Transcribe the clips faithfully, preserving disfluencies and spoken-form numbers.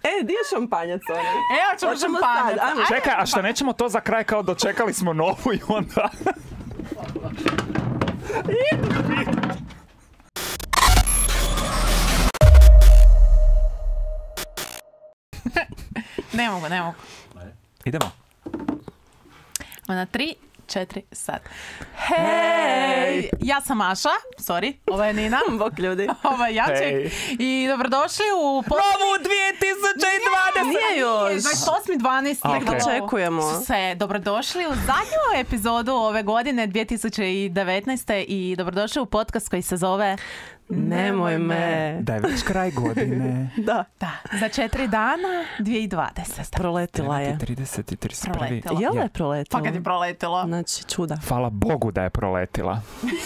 E, di je šampanjac onaj? Evo ćemo šampanjac. Čekaj, a šta nećemo to za kraj kao dočekali smo novu i onda... Ne mogu, ne mogu. Idemo. Na tri, četiri, sad. Hej! Ja sam Maša, sorry, ovo je Nina. Bok ljudi. Ovo je Jaček. Hej. I dobrodošli u... Novu dvije tisuće dvadeset! Nije još. dvadeset osmi dvanaesti Ok. Očekujemo. Se dobrodošli u zadnju epizodu ove godine dvije tisuće devetnaeste i dobrodošli u podcast koji se zove Nemoj me. Da je već kraj godine. Da. Da, za četiri dana dvije tisuće dvadeset. Proletila je. trideset i trideset prvi. Proletila. Jel Je. je proletila? Pa kad je proletilo. Znači, čuda. Hvala Bogu da je proletila.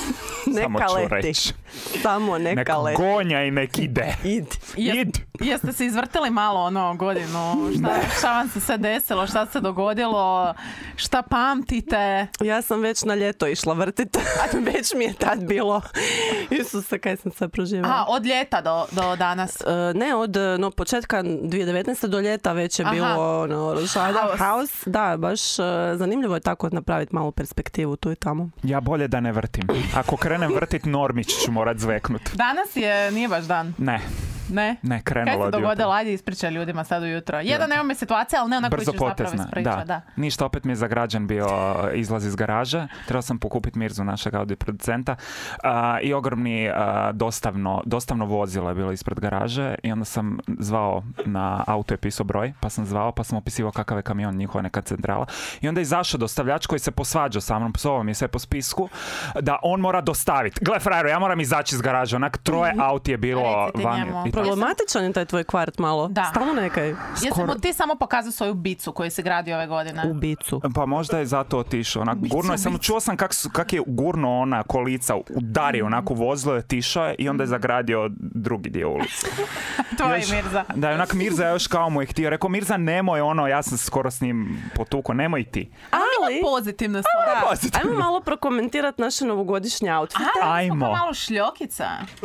Samo Neka ću leti. reći. Samo neka Nek leti. gonja i nek ide. Id. Jes- Id. Jeste se izvrtili malo ono godinu? Šta, šta vam se sve desilo? Šta se dogodilo? Šta pamtite? Ja sam već na ljeto išla vrtit. Već mi je tad bilo. Isuse, kaj sam se proživjela. Aha, od ljeta do, do danas. E, ne, od no, početka dvije tisuće devetnaeste do ljeta već je Aha. bilo ono, rošada, Haos. haos. Da, baš e, zanimljivo je tako napraviti malu perspektivu tu i tamo. Ja bolje da ne vrtim. Ako krenem vrtit, Normić ću morat zveknut. Danas je, nije baš dan. Ne, Ne? ne, Kaj krenulo se od jutra. dogodilo? Ajde ispričaj ljudima sad ujutro. Jedan, evo me situacija, ali ne ona koju Brzo ćeš zapravo potezna, ispričati. da. Da. Ništa, opet mi je zagrađen bio izlaz iz garaže. Trebao sam pokupiti Mirzu, našeg audio producenta. A, I ogromni a, dostavno, dostavno vozilo je bilo ispred garaže i onda sam zvao na auto je pisao broj, pa sam zvao, pa sam opisivao kakav je kamion, njihova neka centrala. I onda je izašao dostavljač koji se posvađao sa mnom, psovao mi je sve po spisku, da on mora dostaviti. Gle, frajeru, ja moram izaći iz garaže. Onak troje auti je bilo Recite van. njemu. I- Problematičan je taj tvoj kvart malo. Da. Stalno nekaj Jesi Skoro- mu ti samo pokazao svoju bicu koju si gradio ove godine? ubicu. Pa možda je zato otišao. Onak, gurno je, samo čuo sam kak, su, kak je gurno ona kolica, udario onako vozilo je, otišao je i onda je zagradio drugi dio ulice. Tvoji Još- Mirza. Da, onak Mirza još kao mu je htio. Rekao, Mirza, nemoj ono, ja sam skoro s njim potuko, nemoj ti. Ali, Pozitivna stvar. da, pozitivno. ajmo malo prokomentirati naše novogodišnje outfite. Aha, Ajmo. pa malo šljokica.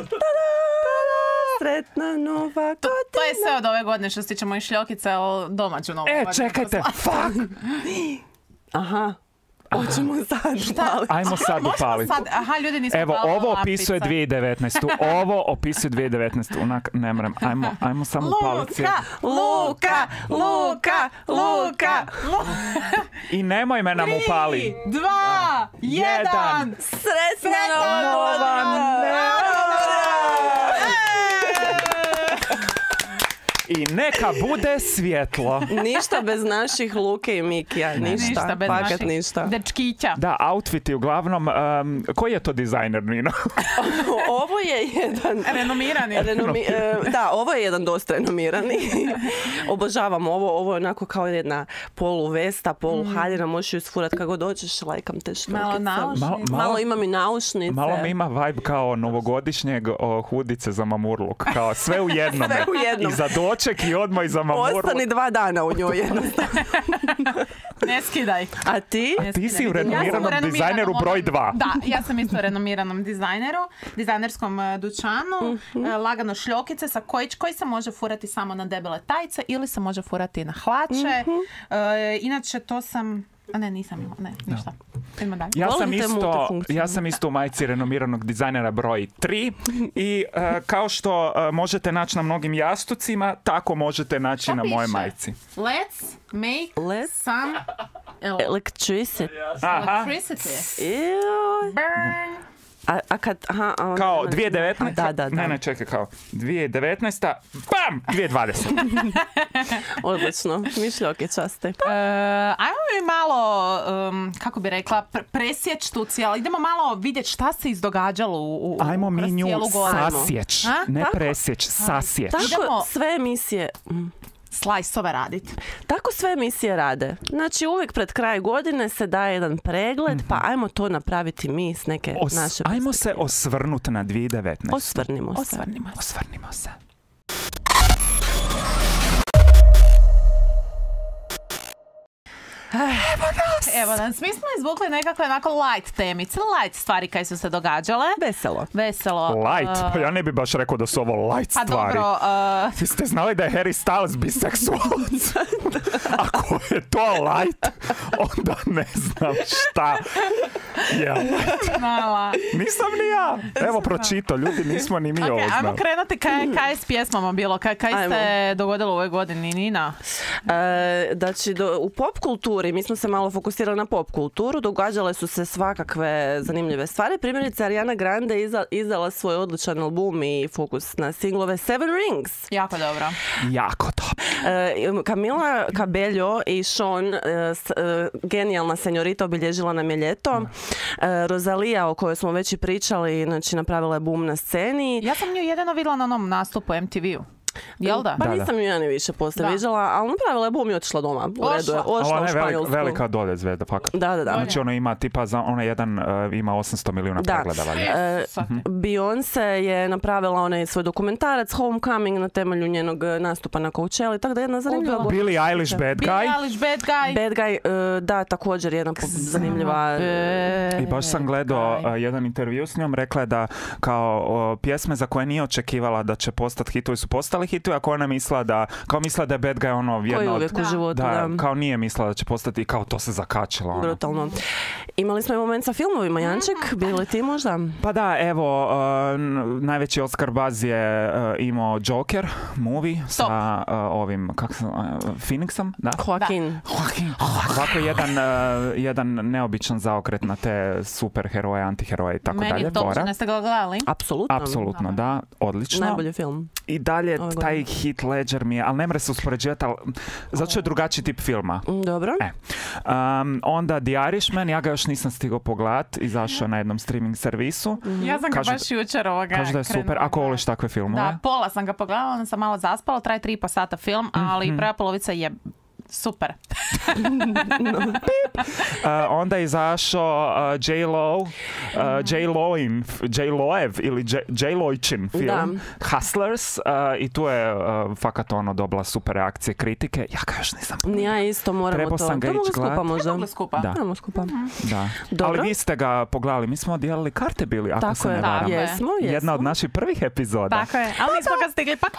Sretna nova godina. To je sve od ove godine što se tiče mojih šljokica, ali domaću novu E, godinu. čekajte, fuck! Aha. Hoćemo sad pali. Ajmo sad Možemo upaliti. sad, aha, ljudi nismo Evo, upalili ovo lampice. opisuje dvije tisuće devetnaestu. Ovo opisuje dvije tisuće devetnaestu. Onak, ne mrem. Ajmo, ajmo samo upaliti. Luka, Luka, Luka, Luka. I nemoj me nam upali. Tri, dva, jedan. Sretna nova godina. I neka bude svjetlo. Ništa bez naših Luke i Mikija. Ništa. Ništa bez Fakat naših ništa. dečkića. Da, outfiti uglavnom. Um, koji je to dizajner, Nino? Ovo je jedan... Renomirani. Renomi, e, da, ovo je jedan dosta renomirani. Obožavam ovo. Ovo je onako kao jedna polu vesta, polu haljina. Možeš ju isfurat kako dođeš. Lajkam te štorkice. Malo naušnice. Malo- Malo imam i naušnice. Malo mi ima vibe kao novogodišnjeg o, hudice za mamurluk. Kao sve u jednome. Sve u jednom. I za doček i odmah i za mamurluk. Ostani dva dana u njoj jednostavno. Ne skidaj. A ti? A ti si u Ja sam renomiranom renomiranom dizajneru broj onom- dva. Da, ja sam isto u renomiranom dizajneru, dizajnerskom e, dućanu, e, lagano šljokice sa koji, koji se može furati samo na debele tajce ili se može furati na hlače. E, inače to sam... A ne, nisam imala, ne, ništa. Idemo dalje. Ja sam, Volim te isto, multifunkcije. ja sam isto u majici renomiranog dizajnera broj tri i e, kao što e, možete naći na mnogim jastucima, tako možete naći Šta na moje piše? majici. Let's make Let's some el- electricity. Aha, electricity. Ew. Burn. A, a kad... Aha, a, kao ne, dvije tisuće devetnaeste. Da, da, da. Ne, ne, čekaj, kao dvije tisuće devetnaesta. Bam! dvije tisuće dvadeseta. Odlično. Mišljoke časte. E, ajmo mi malo, um, kako bi rekla, pr- presjeć tu cijelo. Idemo malo vidjeti šta se izdogađalo u, u, Ajmo mi kroz nju cijelu godinu. sasjeć. A? Ne Tako? presjeć, sasjeć. Tako Idemo- sve emisije... mm, Slajsove radit. Tako sve emisije rade. Znači uvijek pred kraj godine se daje jedan pregled, pa ajmo to napraviti mi s neke Os, naše ajmo se perspektive. osvrnuti na dvije tisuće devetnaestu. Osvrnimo se. Osvrnimo se. Osvrnimo se. Evo nas! Evo nas, mi smo izvukli nekakve onako light temice, light stvari kaj su se događale. Veselo. Veselo. Light? Pa ja ne bi baš rekao da su ovo light Pa stvari. dobro, uh, Vi ste znali da je Harry Styles biseksualac? Ako je to light, onda ne znam šta je light. mala. Nisam ni ja. Evo pročito, ljudi, nismo ni mi Ok, ovo ajmo znali. krenuti kaj, kaj je s pjesmama bilo, kaj, kaj Ajmo. se dogodilo u ovoj godini, Nina? E, znači, do, u pop kulturi, mi smo se malo fokusirali na pop kulturu, događale su se svakakve zanimljive stvari. Primjerice, Ariana Grande je iza, izdala svoj odličan album i fokus na singlove Seven Rings. Jako dobro. Jako dobro. E, Camila Cabello i Sean, e, s- e, genijalna senjorita, obilježila nam je ljeto. E, Rosalija, o kojoj smo već i pričali, znači napravila je boom na sceni. Ja sam nju jedino vidjela na onom nastupu M T V-u. Jel da? Pa Da, da. nisam ju ja ni više poslije Da. viđala, ali napravila je boom i otišla doma. U redu je. Ošla. Ošla Ona u je velik, Španjolsku. velika dolje zvezda, fakat. Da, da, da. Znači ona ima tipa, za, ona jedan uh, ima osamsto milijuna Da. pregleda. valjda. E, Beyoncé je napravila onaj svoj dokumentarac Homecoming na temelju njenog e, nastupa na Coachelli, tako da je jedna zanimljiva Ubila. godina. Billie Eilish, Bad Billie Guy. Eilish, Bad Guy. Bad Guy, e, da, također jedna po- zanimljiva... e, I baš sam gledao Bad Guy. uh, jedan intervju s njom, rekla je da kao o, pjesme za koje nije očekivala da će postati hitovi su postali hitovi, ako ona misla da, kao misla da je Bad Guy ono Koji jedno od... uvijek u Da. životu, Da, da. kao nije mislila da će postati, kao to se zakačilo. Ono. Brutalno. Imali smo i moment sa filmovima, Janček, bili li ti možda? Pa da, evo, uh, n- najveći Oscar baz je uh, imao Joker movie sa uh, ovim, kako se, uh, Phoenixom, da? Joaquin. Joaquin. Ovako jedan, uh, jedan neobičan zaokret na te super heroje, antiheroje i tako Meni dalje. je to, Bora. jeste ga gledali? Apsolutno. Apsolutno, da, odlično. Najbolji film. I dalje Ove taj godine. Heath Ledger mi je, ali ne mre se uspoređivati, ali zato što je drugačiji tip filma. Mm, Dobro. E. Um, onda The Irishman, ja ga još nisam stigao pogledat, izašao je na jednom streaming servisu. Ja sam ga Kažu- baš jučer ovoga Kažu da je super, krenula ako voliš gledat. takve filmove. Da, pola sam ga pogledala, onda sam malo zaspala, traje tri i po sata film, ali Mhm. prva polovica je super. Uh, onda je izašao uh, J-Lo, uh, J-Loin, J-Loev ili J- J-Lojčin film, Da. Hustlers, uh, i tu je uh, fakat ono dobila super reakcije, kritike. Ja ga još nisam Ni ja isto moramo Trebao to. sam ga to mogu ići skupa gledat. možda. Mogli skupa. Da. Ajmo skupa. Da. Dobro. Ali vi ste ga pogledali, mi smo dijelili karte bili, ako Tako se ne je, varam. Tako je. jesmo, jesmo. Jedna od naših prvih epizoda. Tako je, ali nismo ga stigli pa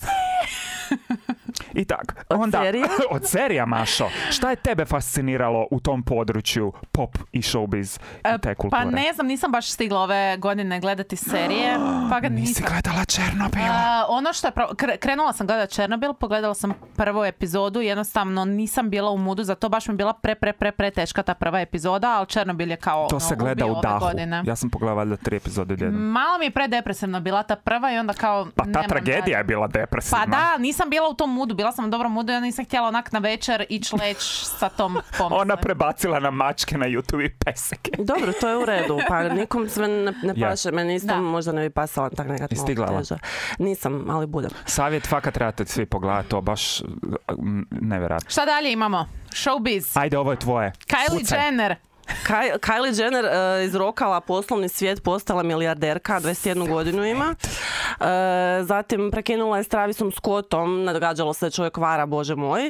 I tak. Od Onda, serija? od serija, Mašo. Šta je tebe fasciniralo u tom području pop i showbiz i te kulture? Pa ne znam, nisam baš stigla ove godine gledati serije, pa ga Nisi nisam. gledala Černobil? A, ono što je, pro- kre- krenula sam gledati Černobil, pogledala sam prvu epizodu, jednostavno nisam bila u mudu, za to baš mi je bila pre, pre, pre, pre teška ta prva epizoda, ali Černobil je kao To ono, se gleda ubio u ove dahu. godine. Ja sam pogledala valjda tri epizode odjednom. Malo mi je predepresivna bila ta prva i onda kao... Pa ta nemam tragedija dalje. je bila depresivna. Pa da, nisam bila u tom mudu, bila sam u dobrom mudu i ja nisam htjela onak na večer ići leć sa tom pomisli. Ona prebacila na mačke na YouTube i peseke. Dobro, to je u redu. Pa nikom sve ne, ne Ja. paše. Meni isto Da. možda ne bi pasala tak nekad Jesi ti malo gledala? teže. Nisam, ali budem. Savjet, fakat trebate svi pogledati, to baš mm, nevjerojatno. Šta dalje imamo? Showbiz. Ajde, ovo je tvoje. Kylie Pucaj. Jenner. Kaj- Kylie Jenner uh, izrokala poslovni svijet, postala milijarderka, dvadeset jednu godinu ima. Uh, zatim prekinula je s Travisom Scottom, nagađalo se čovjek vara, bože moj.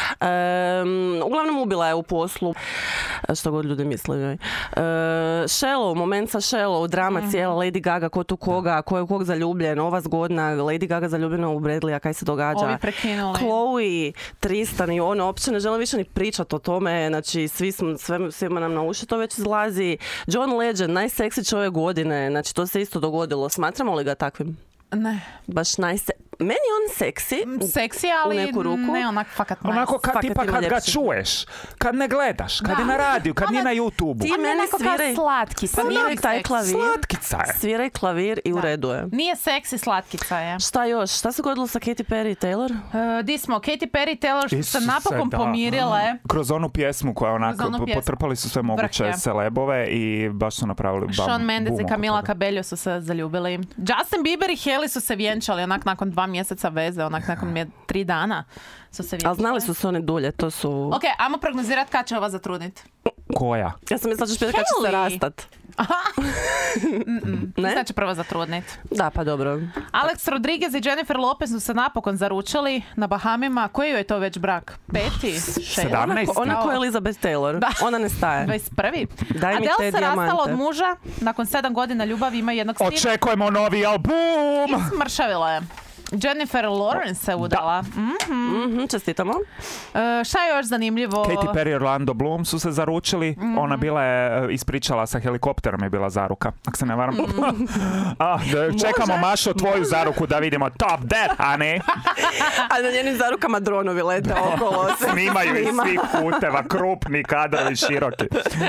Um, uglavnom ubila je u poslu, što god ljudi misle. njoj. Uh, Shallow, moment sa Shallow, drama Mhm. cijela, Lady Gaga, ko tu koga, ko je u kog zaljubljen, ova zgodna, Lady Gaga zaljubljena u Bradleya, kaj se događa. Ovi prekinuli. Chloe, Tristan i ono, uopće ne želim više ni pričati o tome, znači svi smo, sve, svima nam na uši to već izlazi. John Legend, najseksi čovjek godine, znači to se isto dogodilo, smatramo li ga takvim? Ne. Baš najse... Meni je on seksi, Seksi, ali neku ruku. ne onak fakat nice. Onako kad, Fakat tipa ima kad ga ljepši. čuješ, kad ne gledaš, kad Da. je na radiju, kad Ona- nije na YouTube-u. Ti On je meni onako kao sviraj- slatki, pa sviraj nije taj seksi. klavir. Slatkica je. sviraj klavir i u redu je. Nije seksi, slatkica je. Šta još? Šta se godilo sa Katy Perry i Taylor? Uh, di smo, Katy Perry i Taylor su Isuse, se napokon da. pomirile. Kroz onu pjesmu koja onako, Kroz onu po- pjesmu. potrpali su sve moguće Vrh je. celebove i baš su napravili bam, Shawn Mendes bum i oko Camila toga. Cabello su se zaljubili. Justin Bieber i Hailey su se vjenčali onak nakon dva mjeseca veze, onak nakon mje- tri dana su se vjenčali. Ali znali su se one dulje, to su... Ok, ajmo prognozirat kad će ova zatrudnit. Koja? Ja sam mislila da ćeš pitati kad će se Hailey. rastat. Ne? Znači prvo zatrudnit. Da, pa dobro. Alex Rodriguez i Jennifer Lopez su se napokon zaručili na Bahamima. Koji je to već brak? Peti? Šesti? sedamnaest. Ona ko je Elizabeth Taylor. Da. Ona ne staje. dvadeset prvi. Daj mi te Adele se rastala dijamante. od muža. Nakon sedam godina ljubavi ima jednog sina. Očekujemo novi album! Smršavila je. Jennifer Lawrence se udala. Mhm. Mhm, čestitamo. E, šta je još zanimljivo? Katy Perry i Orlando Bloom su se zaručili. Mhm. Ona bila je e, ispričala sa helikopterom je bila zaruka. Ako se ne varam. A, da, čekamo Mašo tvoju zaruku da vidimo top that, honey. A na njenim zarukama dronovi lete okolo. Snimaju iz svih puteva, krupni kadrovi, široki.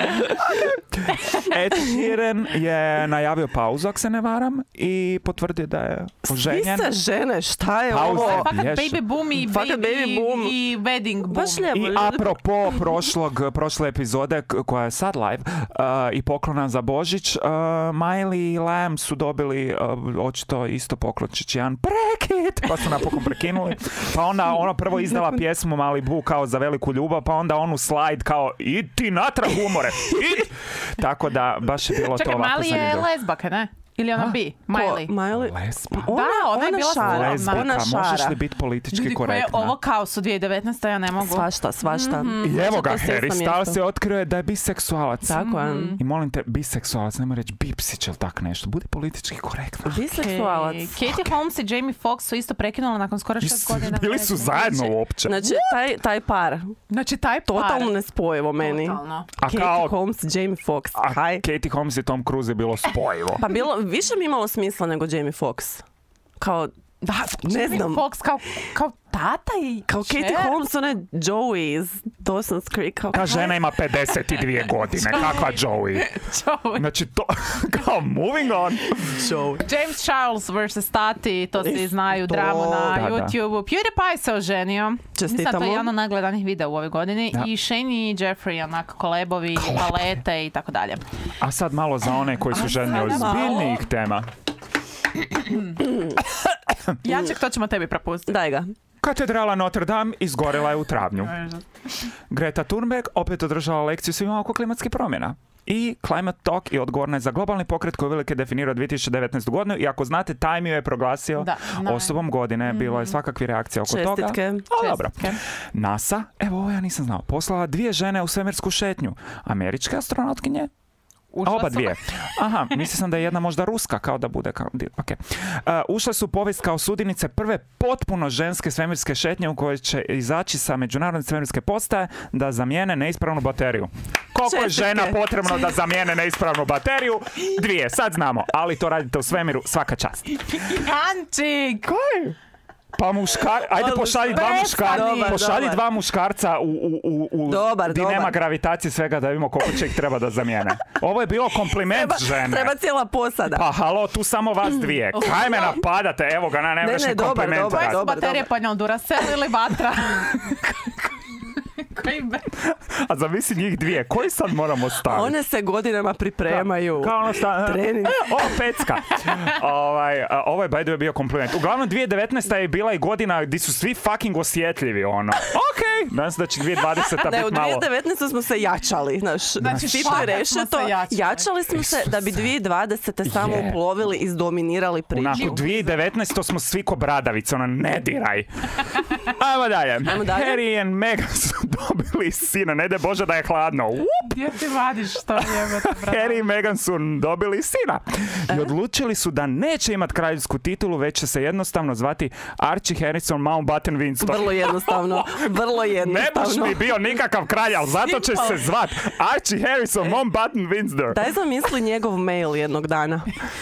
Ed Sheeran je najavio pauzu, ako se ne varam, i potvrdio da je Svi oženjen. se žene, šta je Pauze. ovo? Fakat Ješu. baby boom i Fakat baby, baby boom. i wedding boom. Baš lijepo. I ljudi. apropo prošlog, prošle epizode k- koja je sad live uh, i poklona za Božić, uh, Miley i Lamb su dobili uh, očito isto poklončić, jedan prekid, pa su napokon prekinuli. Pa onda ona prvo izdala pjesmu Malibu kao za veliku ljubav, pa onda onu slide kao idi natrag umore, idi. Tako da baš je bilo Čekaj, to ovako Miley je zanimljivo. lesbaka, ne? Ili ona bi? Ko? Miley. Miley? Lesba. Ona, Da, ona je bila šara. slavna. Lezbika, Ona možeš šara. li biti politički Ljudi koje korektna? ovo kaos u dvije tisuće devetnaeste ja ne mogu. Svašta, svašta. I evo ga, To se Harry isto Styles mjesto. je otkrio da je biseksualac. Tako je. I molim te, biseksualac, nemoj reći bipsić ili tak nešto. Budi politički korektno. Biseksualac. Okay. Katie Holmes i Jamie Foxx su isto prekinuli nakon skoro šest godina. Bili su veze. zajedno uopće. Znači, taj, taj par, Znači, taj par. totalno nespojivo meni. Totalno. A Katie kao Holmes i Jamie Foxx. a Kaj? Katie Holmes i Tom Cruise je bilo spojivo. Pa bilo, više mi imalo smisla nego Jamie Foxx. Kao, Da, ne Jamie znam. Foxx kao, kao tata i Kao kćer. Katie Holmes, ona je Joey iz Dawson's Creek. Kao, Ta žena ima pedeset dvije godine, kakva Joey. Joey. Znači to, kao moving on. Joey. James Charles versus Tati, to svi znaju, To- dramu na Da, da. YouTube-u. PewDiePie se oženio. Mislim da to Čestitamo. je jedan od najgledanih videa u ovoj godini. Da. I Shane i Jeffrey, onak, kolebovi, palete i tako dalje. A sad malo za one koji su ženi sada ozbiljnijih tema. Jaček, to ćemo tebi prepustiti. Daj ga. Katedrala Notre Dame izgorela je u travnju. Greta Thunberg opet održala lekciju svima oko klimatskih promjena. I Climate Talk i odgovorna je za globalni pokret koji velike definirao dvije tisuće devetnaestu. godinu i ako znate, Time ju je proglasio Da, naj- osobom godine. Bilo je svakakvi reakcija oko toga. Čestitke. A, dobro. Čestitke. NASA, evo ovo ja nisam znao, poslala dvije žene u svemirsku šetnju. Američke astronautkinje, a Ušla oba su- dvije. Aha, mislio sam da je jedna možda ruska, kao da bude kao... Okay. Uh, ušle su u povijest kao sudinice prve potpuno ženske svemirske šetnje u kojoj će izaći sa međunarodne svemirske postaje da zamijene neispravnu bateriju. Koliko je Čestitke. žena potrebno da zamijene neispravnu bateriju? Dvije, sad znamo, ali to radite u svemiru, svaka čast. Jančik! Pa muškar, ajde pošalji dva muškarca, Dobar, pošalji dobar. dva muškarca u, u, u, u Dobar, di nema dobar. gravitacije svega da vidimo koliko će ih treba da zamijene. Ovo je bilo kompliment Treba, žene. treba cijela posada. Pa halo, tu samo vas dvije. Kaj me napadate? Evo ga, na Ne, nevrašni ne, dobar, kompliment. dobar, radi. dobar. Baterije podnijel Duracell ili vatra? Koji be... A zamisli njih dvije. Koji sad moramo staviti? One se godinama pripremaju. Kao ono šta... Trening. E, o, pecka. ovaj, a, ovo je by the way bio kompliment. Uglavnom, dvije tisuće devetnaesta je bila i godina gdje su svi fucking osjetljivi, ono. Okej. Okay. Nadam se da će dvije tisuće dvadeseta Ne, u biti malo... dvije tisuće devetnaeste smo se jačali, znaš, Znači, Tito fakat i Rešeto, smo se jačali. jačali smo se da bi dvije tisuće dvadesete samo Je. uplovili, izdominirali priču. Onako, dvije tisuće devetnaeste smo svi ko bradavice, ono, ne diraj. Ajmo dalje. Ajmo dalje. Harry and Meghan su dobili sina, ne daj Bože da je hladno. Up! Gdje ti vadiš to jebate, brate? Harry i Meghan su dobili sina. I odlučili su da neće imati kraljevsku titulu, već će se jednostavno zvati Archie Harrison Mountbatten Windsor. Vrlo jednostavno, vrlo Ne jednostavno. baš mi bio nikakav kralj, ali zato će se zvat Archie Harrison Mountbatten Windsor. Daj zamisli njegov mail jednog dana.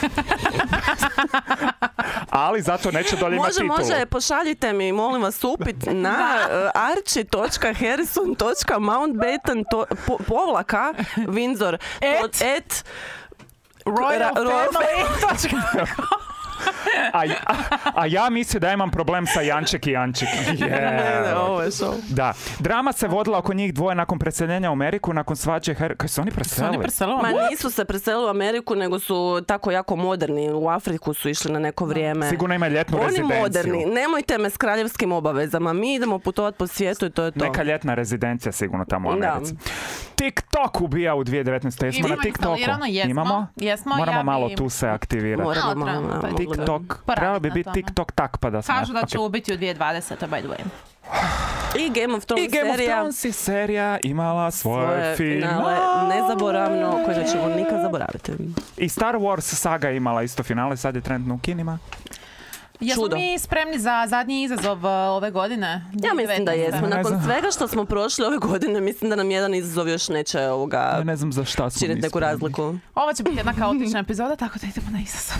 Ali zato neće dolje imati Može, titulu. može, pošaljite mi, molim vas, upit na uh, archie točka harrison točka mountbatten to- po- povlaka Windsor Et? od- et Royal Ra- Royal Family. A, ja- a ja mislim da imam problem sa Janček i Janček. Yeah. Ovo je show. Da. Drama se vodila oko njih dvoje nakon preseljenja u Ameriku, nakon svađe. Her... Kaj su oni Su preselili? oni preselili? Ma nisu se preselili u Ameriku, nego su tako jako moderni. U Afriku su išli na neko vrijeme. Sigurno ima ljetnu Oni rezidenciju. moderni, nemojte me s kraljevskim obavezama. Mi idemo putovati po svijetu i to je to. Neka ljetna rezidencija sigurno tamo u Da. Americi. TikTok ubija u dvije tisuće devetnaeste. Jesmo Imamo na TikToku? instalirano, jesmo. Imamo? Jesmo, Moramo ja bi- malo tu se aktivirati. Moramo, Malo trebamo, malo, pa malo. TikTok. Poraditi Trebalo bi na biti tome. TikTok tak pa da smo... Kažu da će Ok. ubiti u dvije tisuće dvadesete by the way. I Game of Thrones I Game of serija. Thrones i serija imala svoje, Svoje finale. finale nezaboravno, koje nećemo nikad zaboraviti. I Star Wars saga je imala isto finale, sad je trenutno u kinima. Jesmo Čudo. mi spremni za zadnji izazov uh, ove godine? Ja mislim da jesmo. Ne Nakon znam. svega što smo prošli ove godine, mislim da nam jedan izazov još neće ovoga Ja ne znam za šta smo činiti mi neku spremni. razliku. Ovo će biti jedna kaotična epizoda, tako da idemo na izazov.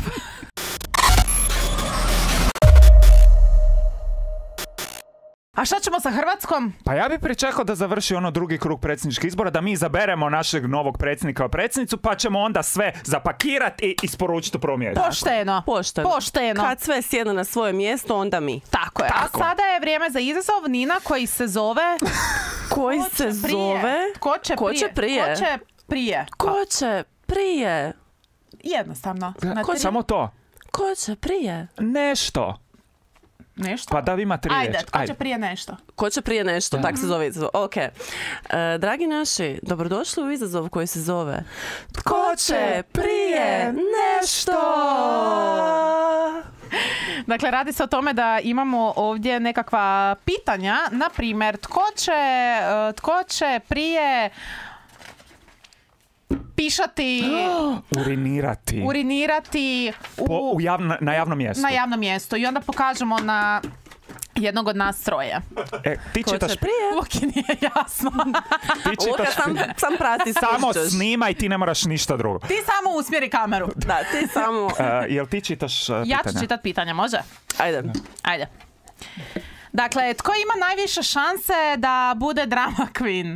A šta ćemo sa Hrvatskom? Pa ja bih pričekao da završi ono drugi krug predsjedničkih izbora, da mi izaberemo našeg novog predsjednika i predsjednicu, pa ćemo onda sve zapakirati i isporučiti u prvom mjestu. Pošteno. Pošteno. Pošteno. Kad sve sjedne na svoje mjesto, onda mi. Tako je. Tako. A sada je vrijeme za izazov, Nina, koji se zove... Koji Ko će se prije? zove? Ko će Ko prije? će prije? Ko će prije? Ko će prije? Jednostavno. Na Ko tri- samo to? Ko će prije? Nešto. Nešto? Pa da vi imate riječ. Ajde, tko će prije nešto? Ko će prije nešto, tak se zove izazov. Ok. E, dragi naši, dobrodošli u izazov koji se zove Tko će prije nešto? Dakle, radi se o tome da imamo ovdje nekakva pitanja, na primjer, tko će, e, tko će prije pišati, Urinirati. urinirati u, Po, u javno, na javnom mjestu. na javnom mjestu i onda pokažemo na jednog od nas troje. E, ti Ko čitaš, će prije? Luki nije jasno. ti Luka, čitaš sam, sam prati, samo slušaš. snimaj, ti ne moraš ništa drugo. Ti samo usmjeri kameru. Da, ti samo... Uh, jel ti čitaš uh, Ja pitanja? ću čitat pitanja, može? Ajde. Ajde. Dakle, tko ima najviše šanse da bude drama queen?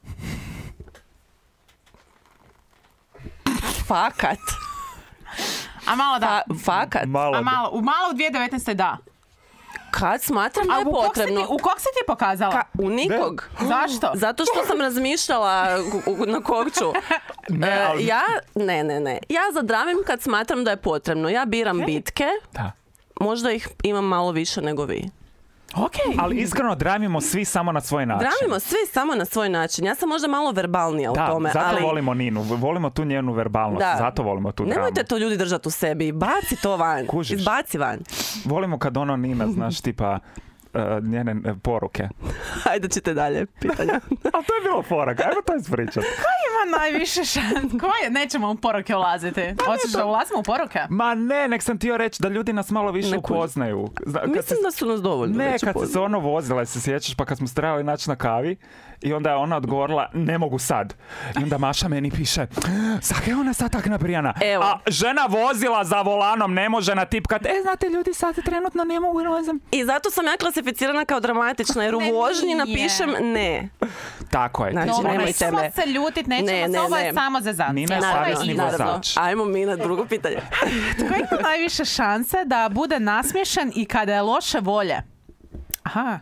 Fakat. A malo da. Fa, fakat. Malo. A malo, u malo u dvije tisuće devetnaeste da. Kad smatram da A je u kog, si ti, potrebno... u kog si ti pokazala? Ka, u nikog. Zašto? Zato što sam razmišljala u- u- na kog ću. Ne, E, ali- ja, ne, ne, ne. Ja zadramim kad smatram da je potrebno. Ja biram bitke. Da. Možda ih imam malo više nego vi. Ok. Ali iskreno dramimo svi samo na svoj način. Dramimo svi samo na svoj način. Ja sam možda malo verbalnija Da, u tome. zato ali... volimo Ninu, volimo tu njenu verbalnost, Da. zato volimo tu dramu. Nemojte to ljudi držati u sebi. Baci to van. Kužiš. Izbaci van. Volimo kad ono Nina, znaš, tipa uh, njene uh, poruke. Ajde, čite dalje. Pitanja. A to je bilo poruka, ajmo to ispričat. Ima najviše šanse. Koje? Nećemo u poruke ulaziti. Hoćeš da ulazimo u poruke? Ma ne, nek sam htio reći da ljudi nas malo više Ne kužim. upoznaju. Zna, kad Mislim se- da su nas dovoljno. Ne, već kad se upoznali. ono vozila, se sjećaš, pa kad smo se trebali naći na kavi i onda je ona odgovorila, ne mogu sad. I onda Maša meni piše, zak je ona sad tak nabrijana? Evo. A žena vozila za volanom, ne može natipkat, e, znate, ljudi sad trenutno ne mogu, ne znam. I zato sam ja klasificirana kao dramatična, jer u Ne, vožnji nije. napišem ne. Tako je. Znači, ti si Dobro, ona- nemojte nećemo me. se ljutit, nećemo Ne, se, ne, ovo je ne. samo zezancija. Nina je Ovo je savjesni izazov. vozač. Ajmo mi na drugo pitanje. Tko ima najviše šanse da bude nasmiješen i kada je loše volje? Aha.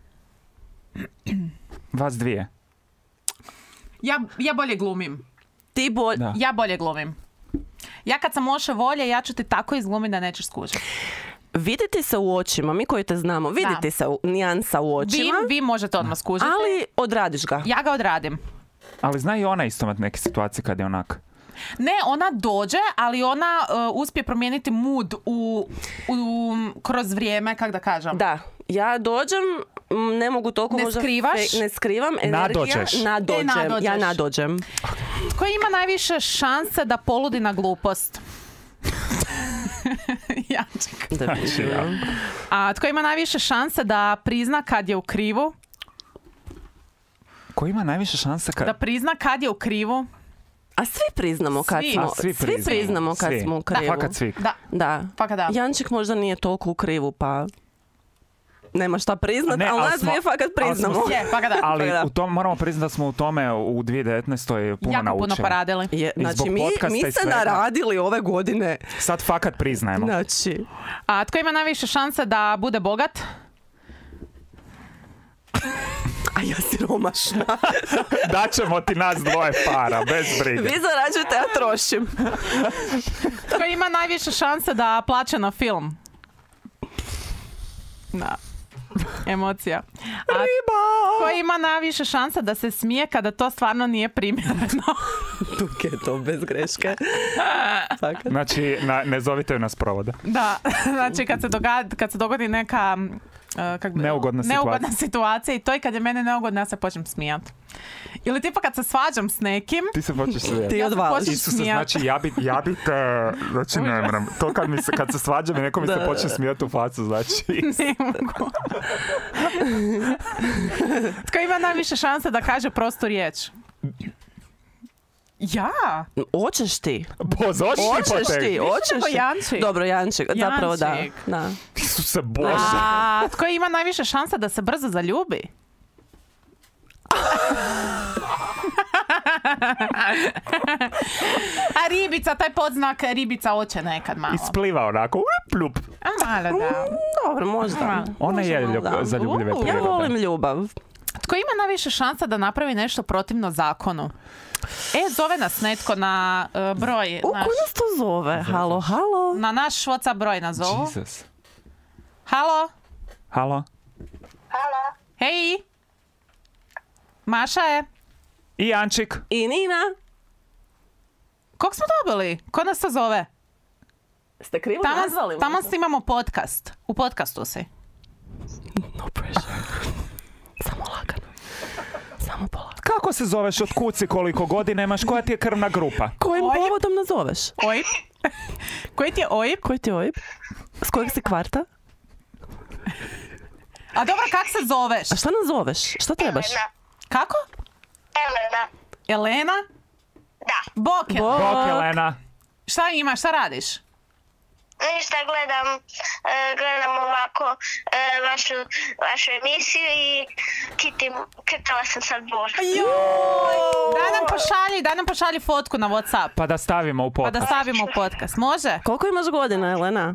Vas dvije. Ja, ja bolje glumim. Ti bolj... Da. Ja bolje glumim. Ja kad sam loše volje, ja ću ti tako izglumiti da nećeš skužiti. Vidite se u očima, mi koji te znamo, vidite se u, nijansa u Vi, očima, vi možete odmah skužiti. ali odradiš ga. Ja ga odradim. Ali zna i ona isto imati neke situacije kad je onak. Ne, ona dođe, ali ona uh, uspije promijeniti mood u, u, kroz vrijeme, kak da kažem. Da, ja dođem, m, ne mogu toliko Ne možda skrivaš? fe- ne skrivam, energija, Nadođeš. nadođem, E, nadođeš. ja nadođem. Tko ima najviše šanse da poludi na glupost? Janček. Znači, ja. A tko ima najviše šanse da prizna kad je u krivu? Ko ima najviše šanse kad... Da prizna kad je u krivu? A svi priznamo kad Svi. smo, A, svi svi priznamo. priznamo kad Svi. smo u Da, krivu. fakat svi. Da. Da. Fakat da. Janček možda nije toliko u krivu, pa... nema šta priznat, Ne, ali ali nas smo- dvije fakat ali smo- priznamo. Je, pa ga da. Ali Da. u tom, moramo priznati da smo u tome u dvije tisuće devetnaestoj puno Jako naučili. puno poradili. Je, I znači, zbog mi, podcasta mi i se svega. naradili ove godine. Sad fakat priznajemo. Znači, A tko ima najviše šanse da bude bogat? a ja siromašna. Daćemo ti nas dvoje para, bez brige. Vi zarađujete, ja trošim. Tko ima najviše šanse da plaće na film? Da. Emocija. A tko ima najviše šanse da se smije kada to stvarno nije primjereno? Tuk je to bez greške. Fakat. Znači, na, ne zovite ju nas provoda. Da, znači kad se, doga, kad se dogodi neka uh, kak bi, Neugodna neugodna situacija i to i kad je mene neugodno ja se počnem smijat. Ili tipa kad se svađam s nekim, Ti se počeš smijeti. Ti ja se odvališ. počnem Isuse, smijat. znači ja bi, ja bi te, znači ne mram, to kad, mi se, kad se svađam i neko mi se Da. počne smijati u facu, znači Ne mogu. Tko ima najviše šanse da kaže prostu riječ? Ja? Hoćeš ti? pozoči Hoćeš po ti? tebi. Hoćeš Nego ti? Jančik. Dobro, Jančik. Zapravo da. Jančik. da. Isuse Bože. A tko ima najviše šanse da se brzo zaljubi? A ribica, taj podznak ribica oće nekad malo. Ispliva onako, up, lup. A malo da. Dobro, možda. Ona je Možda, ljub, da. zaljubljive Ja prirode. volim ljubav. Tko ima najviše šansa da napravi nešto protivno zakonu? E, zove nas netko na uh, broj. U, naš, ko nas to zove? Halo, halo. na naš WhatsApp broj nas zovu. Jesus. Halo? Halo? Halo, Hej? Maša je? I Jančik? I Nina. Kog smo dobili? Ko nas to zove? Ste krivo Tamo, nazvali? tamo možda? snimamo podcast. U podcastu si. No pressure. Samo lagano. Samo polagano. Kako se zoveš, od kuci, koliko godina imaš, koja ti je krvna grupa? Kojim Oj. povodom nazoveš? OIB? Koji ti je OIB? Koji ti je OIB? S kojeg si kvarta? A dobro, kak se zoveš? A šta nazoveš? Šta trebaš? Elena. Kako? Elena. Elena? Da. Bok. Bok. Bok, Elena. Šta imaš, šta radiš? Ništa, gledam, e, gledam ovako e, vašu, vašu emisiju i kitim, kitala sam sad Bož. Daj nam pošalji, daj nam pošalji fotku na WhatsApp. Pa da stavimo u Pa da podcast. stavimo u podcast. Može? Koliko imaš godina, Elena?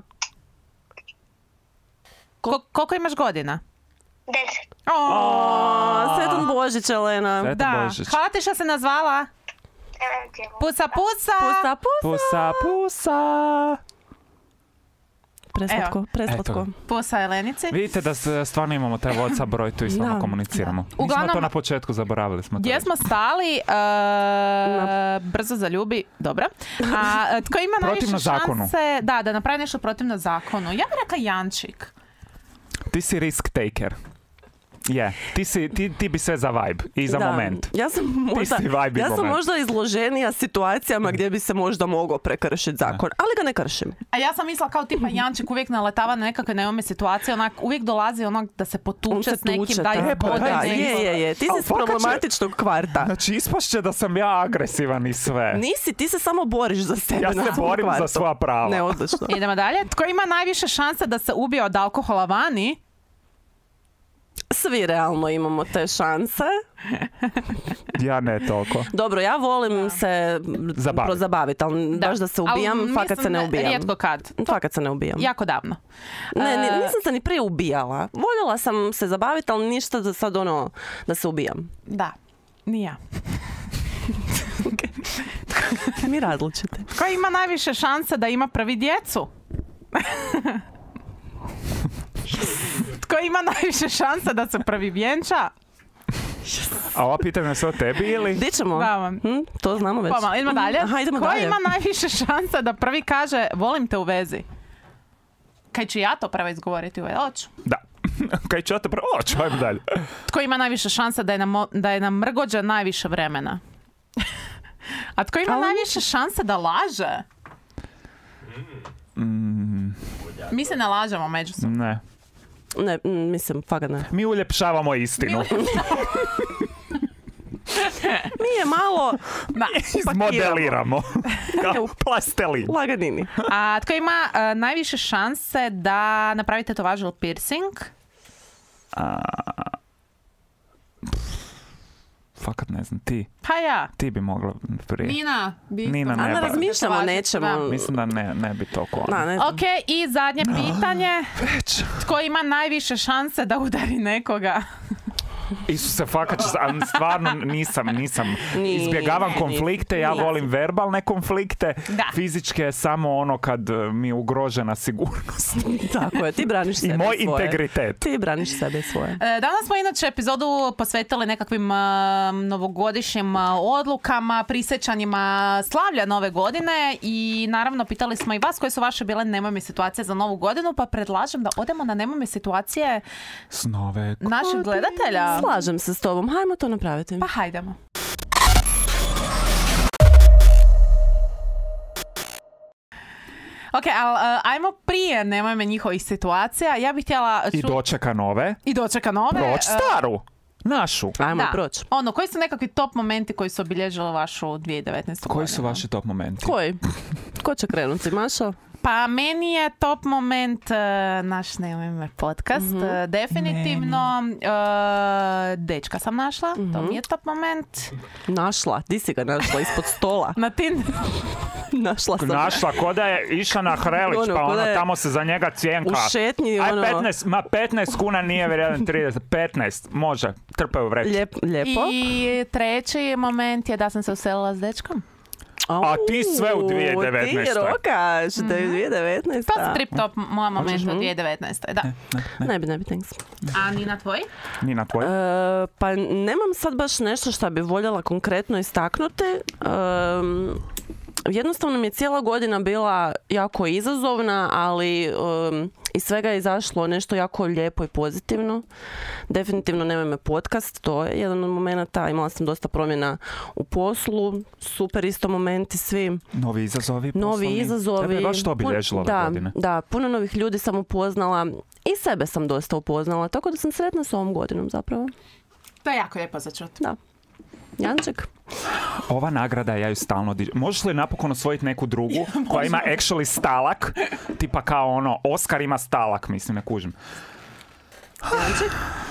Ko- koliko imaš godina? Deset. O, Sretan Božić, Elena. Sretan da. Božić. Hvala ti što se nazvala. Eventualno. Pusa, pusa. Pusa, pusa. Pusa, pusa. Preslatko, preslatko. Eto. Pusa Elenici. Vidite da s- stvarno imamo taj WhatsApp broj, tu i s vama Da. komuniciramo. Nismo Uglavnom- to na početku, zaboravili smo to. Gdje reći. smo stali? E, brzo zaljubi. Dobro. A e, tko ima najviše Protivno zakonu. šanse da, da napravi nešto protivno zakonu? Ja bih rekla Jančik. Ti si risk taker. Je, ti, si, ti, ti bi sve za vibe i za Da. moment. Ja sam možda, si vibe i ja sam moment. možda izloženija situacijama gdje bi se možda mogao prekršiti zakon, ali ga ne kršim. A ja sam mislila kao tipa Jančik uvijek naletava na nekakve neume situacije, onak uvijek dolazi onog da se On potuče se s nekim, tuče, da tako. izbode Da, nešto. je, je, je. Ti Al si s fakat će- problematičnog kvarta. Znači, ispašće da sam ja agresivan i sve. Nisi, ti se samo boriš za sebe. Ja na se svom borim za kvartu. svoja prava. Ne, odlično. Idemo dalje. Tko ima najviše šanse da se ubije od alkohola vani? Svi realno imamo te šanse. Ja ne toliko. Dobro, ja volim se Zabaviti. prozabaviti, ali baš da se ubijam, Ali fakat se mislim, ne ubijam. Rijetko kad. Fakat se ne ubijam. Jako davno. Ne, ni- E, nisam se ni prije ubijala. Voljela sam se zabaviti, ali ništa da sad ono, da se ubijam. Da. Ni ja. Mi različite. Tko ima najviše šanse da ima prvi djecu? Tko ima najviše šanse da se prvi vjenča? A ova pitanja su o tebi ili? Di ćemo? Da vam. Hm, to znamo već. Pomalo, idemo dalje. Aha, idemo Tko dalje. ima najviše šanse da prvi kaže volim te u vezi? Kaj ću ja to prvo izgovoriti u vezi? Hoću. Da. Kaj ću ja to prvo? Oću, ajmo dalje. Tko ima najviše šanse da je nam, da je nam mrgođa najviše vremena? A tko ima Ali- najviše šanse da laže? Mi se ne lažemo međusobno. Ne. Ne, mm, mislim, fakat ne. Mi uljepšavamo istinu. Mi je malo Da. Izmodeliramo. Kao plastelin. laganini. A tko ima uh, najviše šanse da napravi tetovažu ili piercing? A... Fakat ne znam, ti. Pa ja. Ti bi mogla prije. Nina. Bi Nina isto- ne A ne ba- razmišljamo o nečemu. Da. Mislim da ne, ne bi toliko. ono. Da, ne znam. Ok, i zadnje pitanje. Već. Tko ima najviše šanse da udari nekoga? Isuse, fakat ću se, ali stvarno nisam, nisam. Nije, Izbjegavam nije, konflikte, ja nije. volim verbalne konflikte. Da. Fizičke je samo ono kad e, mi je ugrožena sigurnost Tako je, ti braniš sebe i moj i svoje. integritet. Ti braniš sebe i svoje. E, Danas smo inače epizodu posvetili nekakvim a, novogodišnjim a, odlukama, prisjećanjima slavlja nove godine i naravno pitali smo i vas koje su vaše bile nemoj mi situacije za novu godinu, pa predlažem da odemo na nemoj mi situacije Snove. naših gledatelja. Slažem se s tobom, hajmo to napraviti. Pa hajdemo. Ok, ali a, ajmo prije nemoj me njihovih situacija. Ja bih htjela... I ču- dočeka nove. I dočeka nove. Proć e, staru. Našu. Ajmo Da. proći. Ono, koji su nekakvi top momenti koji su obilježili vašu dvije tisuće devetnaeste Koji su godinu? vaši top momenti? Koji? Ko će krenuti, Maša? Pa meni je top moment uh, naš Nemoj me podcast. Mhm. Uh, definitivno uh, dečka sam našla. To Mhm. mi je top moment. Našla, di si ga našla? Ispod stola. Na Tinderu. Našla sam. Našla, ko da je išla na Hrelić, Ono, pa ko ono, da je tamo se za njega cijenka. U šetnji, Aj ono, petnaest, ma petnaest kuna nije vrijedan trideset, petnaest, može, trpaju vreći. lijep, lijepo. I treći moment je da sam se uselila s dečkom. A ti sve u dvije tisuće devetnaeste. Ti rokaš, da je dvije tisuće devetnaeste. To su tri top moja momenta Mhm. od dvije tisuće devetnaeste. Da. Ne bi, ne bi, thanks. A Nina, tvoj? Nina, tvoj? E, pa nemam sad baš nešto što bi voljela konkretno istaknuti. Um, jednostavno mi je cijela godina bila jako izazovna, ali um, iz svega je izašlo nešto jako lijepo i pozitivno. Definitivno Nemoj me podcast, to je jedan od momenata. Imala sam dosta promjena u poslu, super isto momenti svi. Novi izazovi Novi poslovni. izazovi. Tebe je baš to obilježilo ove da, godine. Da, puno novih ljudi sam upoznala i sebe sam dosta upoznala, tako da sam sretna s ovom godinom zapravo. To je jako lijepo za čuti. Da. Janček? Ova nagrada, ja ju stalno dižem. Možeš li napokon osvojiti neku drugu koja ima actually stalak? Tipa kao ono, Oscar ima stalak, mislim, ne kužim. Janček?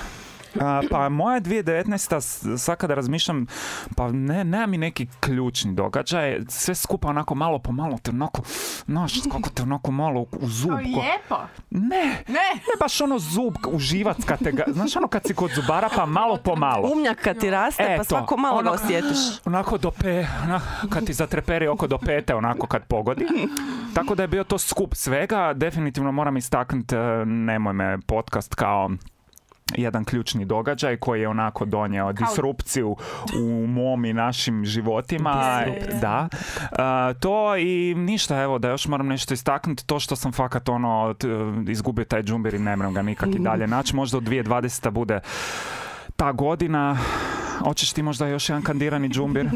A, pa moja dvije tisuće devetnaesta, s- sad kada razmišljam, pa ne, nema mi neki ključni događaj, sve skupa onako malo po malo te onako, znaš, kako te onako malo u, u zub. ko- Lijepo. Ne, Ne. ne baš ono zub, uživac kad te ga, znaš ono kad si kod zubara pa malo po malo. Umnjak kad ti raste, pa Eto, svako malo ga ono- osjetiš. Onako do pe, ona, kad ti zatreperi oko do pete, onako kad pogodi. Tako da je bio to skup svega. Definitivno moram istaknuti e, Nemoj me podcast kao jedan ključni događaj koji je onako donio disrupciju u mom i našim životima. Disrupcija. Da. E, to i ništa, evo da još moram nešto istaknuti, to što sam fakat ono t- izgubio taj džumbir i ne moram ga nikak i dalje naći. Možda u dvije tisuće dvadeseta bude ta godina. Hoćeš ti možda još jedan kandirani džumbir?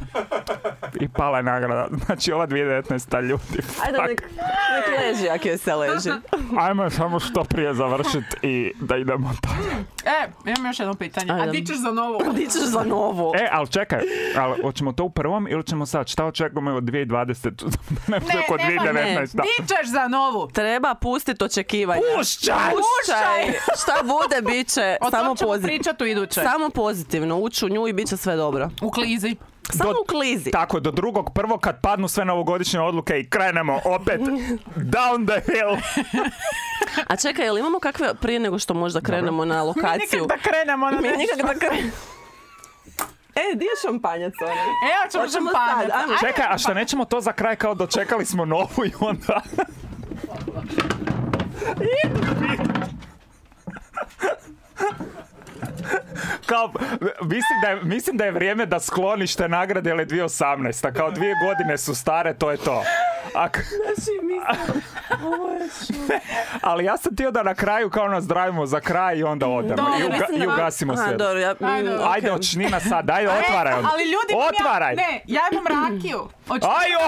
I pala je nagrada. Znači ova dvije tisuće devetnaesta ljudi. Ajde, fuck. nek, nek leži, ako joj se leži. Ajmo samo što prije završiti i da idemo tamo. E, imam još jedno pitanje. A Ajde. di ćeš za novu? Di ćeš za novu? E, ali čekaj, ali hoćemo to u prvom ili ćemo sad? Šta očekujemo od dvije tisuće dvadesete? Ne, Ne, kod nema, dvije tisuće devetnaeste. Di ćeš za novu? Treba pustiti očekivanja. Pušćaj! Pušćaj! Šta bude, bit će O samo tom ćemo pozitivno. pričat u idućoj. Samo pozitivno, ući u nju i bit će sve dobro. U klizi. Samo Do- u klizi. Tako, do drugog prvog kad padnu sve novogodišnje odluke i krenemo opet down the hill. A čekaj, jel imamo kakve, prije nego što možda krenemo na Mi lokaciju? nikak da krenemo na Mi nešto. nikak da krenemo. E, di je šampanjac onaj? Evo ćemo Hoćemo šampanjac. sad, ajmo. Ajde. Čekaj, a šta nećemo to za kraj kao dočekali smo novu i onda... Kao, mislim, da je, mislim da je vrijeme da skloniš te nagrade, ali dvije tisuće osamnaesta. Kao dvije godine su stare, to je to. Ak, Znači, mislim, ovo je šo. ali ja sam htio da na kraju kao nas zdravimo za kraj i onda odemo. Dobro, I, uga, Mislim da i vam- ugasimo Aha, sve. dobro, ja, mm, Ajde, ok. Ajde, hoćeš Nina sad, ajde, E, otvaraj. onda. ali ljudi, imam Otvaraj! Ja, ne, ja imam rakiju. Hoćete Ajo!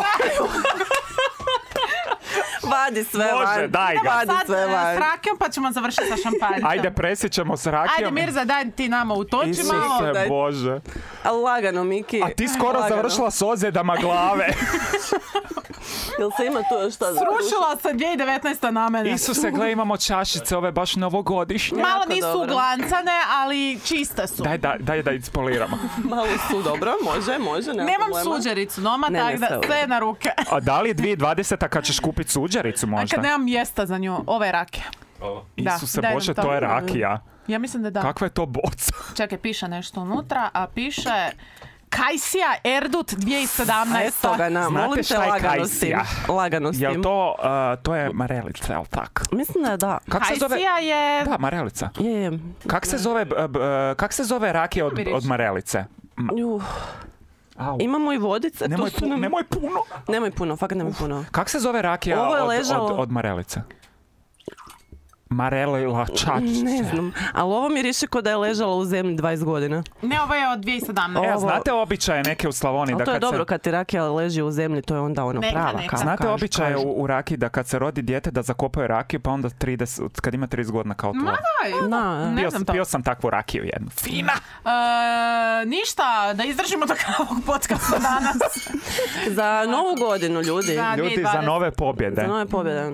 Vadi sve Može, van. daj ga. Vadi sad sve e, van. s rakijom pa ćemo završiti sa šampanjcem. Ajde, presjećemo s rakijom. Ajde, Mirza, daj ti nama u toči malo. Isuse Daj. Bože. Ali lagano, Miki. A ti skoro Lagano. završila s ozljedama glave. Jel se ima tu još šta za Srušila se dvije tisuće devetnaesta na mene. Isuse, gle, imamo čašice, ove baš novogodišnje. Malo Jako nisu dobro. uglancane, ali čiste su. Daj, daj, daj da ispoliramo. Malo su, dobro, može, može, nema Nemam problema. suđericu doma, Ne, tako ne, da sve sve na ruke. A da li je dvije tisuće dvadeseta kad ćeš kupiti suđericu A možda? kad nemam mjesta za nju, ove rake. Da, Isuse daj nam Bože, to. to je rakija. Ja mislim da da. Kakva je to boca? Čekaj, piše nešto unutra, a piše Kajsija Erdut dvije tisuće A sedamnaesta. eto ga, na, Znate molim te šta je lagano s tim. kajsija? Lagano s Jel tim. to, uh, to je marelica, jel tak? Mislim da je da. Kak se zove? Kajsija je... Da, marelica. Je, je. Kak se zove, b- b- kak se zove rakija od, Miriš. od marelice? Ma- Ju, Au. imamo i vodice. Nemoj, to su pu- nam- nemoj puno. Nemoj puno, fakat nemoj puno. Kak se zove rakija Ovo je od, ležalo- od, od marelice? Marelila čač. Ne znam, ali ovo mi riši ko da je ležalo u zemlji dvadeset godina. Ne, ovo je od dvije tisuće sedamnaeste. E, a Ovo- znate običaje neke u Slavoniji Ali da to je kad dobro se... kad ti rakija leži u zemlji, to je onda ono Neka, prava. neka. kao Znate kažu- običaje kažu. u, u rakiji da kad se rodi dijete da zakopaju rakiju pa onda trideset, kad ima trideset godina kao to. Ma daj, Da, ne Pio, znam to. pio sam takvu rakiju jednu. Fina! E, ništa, da izdržimo do kraja ovog podcasta danas. Za novu godinu, ljudi. Da. Ljudi, za dvije tisuće dvadesete. nove pobjede. Za nove pobjede.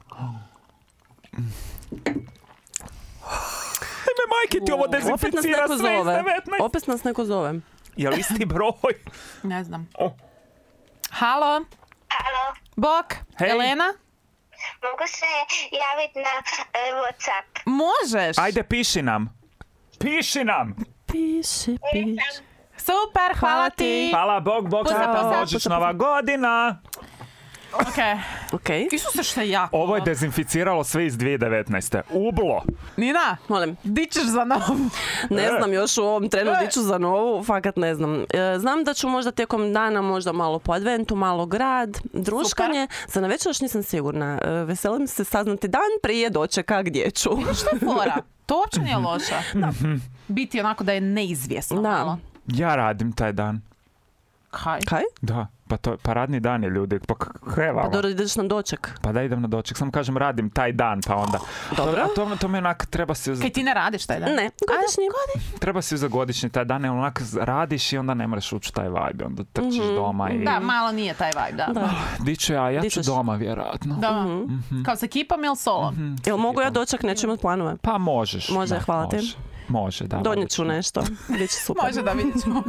Ajme, majke, ti ovo Opet nas dezinficira neko sve iz zove. devetnaest. Opet nas neko zove. Je li isti broj? Ne znam. O. Halo, Halo, Bok, Hej. Elena? mogu se javiti na e, WhatsApp? Možeš. Ajde, piši nam. Piši nam. Piši, piši. Super, hvala ti. Hvala, Bog, Bog, Pusa, sretna pusa, Božić, pusa, nova godina. Ok. Okej. Isuse što je jako. Ovo je dezinficiralo sve iz dvije tisuće devetnaeste. Ublo. Nina, Molim. di ćeš za novu? Ne E. znam još u ovom trenu di ću za novu, fakat ne znam. E, znam da ću možda tijekom dana možda malo po adventu, malo grad, druškanje. Za navečer još nisam sigurna. E, veselim se saznati dan prije dočeka gdje ću. Što je fora? To uopće nije loše. Biti onako da je neizvjesno Da. malo. Ja radim taj dan. Kaj? Kaj? Da, pa to pa radni dan je ljudi. Pa k- kaj je Pa vama? dobro, ideš na doček. Pa da idem na doček, samo kažem radim taj dan, pa onda. Dobro. To, to, to mi onak treba si Kaj uzeti, ti ne radiš taj dan? Ne, godišnji. treba si uzeti godišnji taj dan, jer onak radiš i onda ne možeš ući u taj vibe, onda trčiš doma i... Da, malo nije taj vibe, da. Da. Di ću ja, ja Di ću ćeš? doma vjerojatno. Da. Kao sa ekipom ili solo? Jel mogu ja doček, neću imati planove? Pa možeš. Može, da, hvala ti. može. Može, da. Donijet ću nešto. Biće super. Može da vidjet ćemo.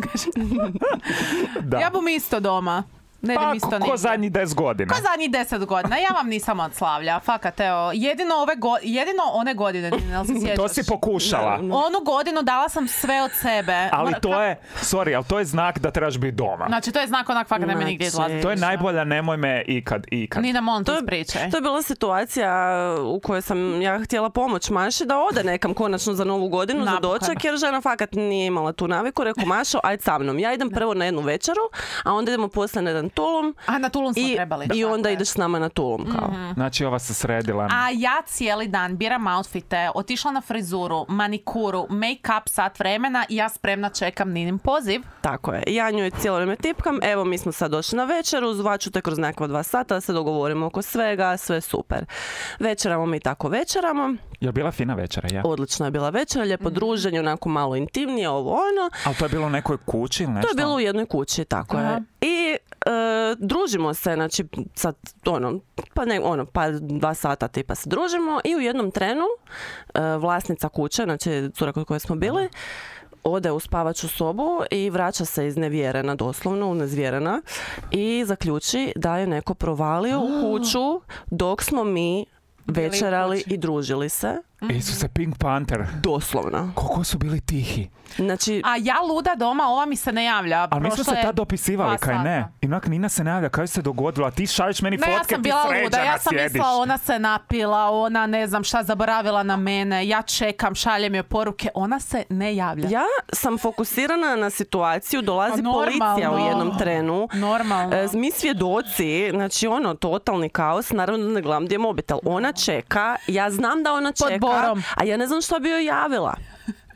Da. Ja bum isto doma. Ne idem Pa, isto ko, ko nigdje. zadnjih deset godina. Ko zadnjih deset godina, ja vam nisam od slavlja, fakat evo, jedino, ove go, jedino one godine, Nina, jel se sjećaš? To si pokušala. Onu godinu dala sam sve od sebe. Ali Mora- to ka- je, sorry, ali to je znak da trebaš biti doma. Znači, to je znak onak fakat nema nigdje Znači, izlaziti. To je najbolja, nemoj me ikad, ikad. Nina, molim te To je- ispričaj. To je bila situacija u kojoj sam ja htjela pomoć Maši da ode nekam konačno za novu godinu, za Napokon. doček, jer žena fakat nije imala tu naviku. Rekao, Mašo, ajde sa mnom. Ja idem prvo na jednu večeru, a onda idemo poslije na jedan tulum A na Tulum smo i, trebali. i onda ideš s nama na tulum. Kao. Znači ova se sredila. A ja cijeli dan biram outfite, otišla na frizuru, manikuru, make-up sat vremena i ja spremna čekam Ninin poziv. Tako je. Ja njoj cijelo vrijeme tipkam, evo mi smo sad došli na večeru, zvaću te kroz nekakva dva sata da se dogovorimo oko svega, sve super. Večeramo mi tako večeramo, Je li bila fina večera, ja? odlično je bila večera, lijepo druženje, onako malo intimnije, ovo ono. Ali to je bilo u nekoj kući ili nešto? To je bilo u jednoj kući, tako Aha. je. I e, družimo se, znači sad ono, pa ne, ono, pa dva sata tipa se družimo i u jednom trenu e, vlasnica kuće, znači cura kod koje smo bili, ode u spavaču sobu i vraća se iznevjerena, doslovno unezvjerena i zaključi da je neko provalio u kuću dok smo mi Bili u večerali kući. i družili se. Isuse, Pink Panther. Doslovno. Koliko su bili tihi. Znači, A ja luda doma, ova mi se ne javlja. Ali mi smo Prošlo se je tad dopisivali, dva kaj ne? sata. I onak Nina se ne javlja, kaj se dogodilo, a ti šalješ meni Ne, fotke, ja sam ti bila luda, sređana ja sam sjediš. mislila ona se napila, ona ne znam šta zaboravila na mene, ja čekam, šaljem joj poruke, ona se ne javlja. ja sam fokusirana na situaciju, dolazi Pa normalno. policija u jednom trenu. Normalno. E, mi svjedoci, znači ono, totalni kaos, naravno da ne gledam gdje je mobitel. Ona čeka, ja znam da ona Pod čeka, borom. a ja ne znam što bi joj javila.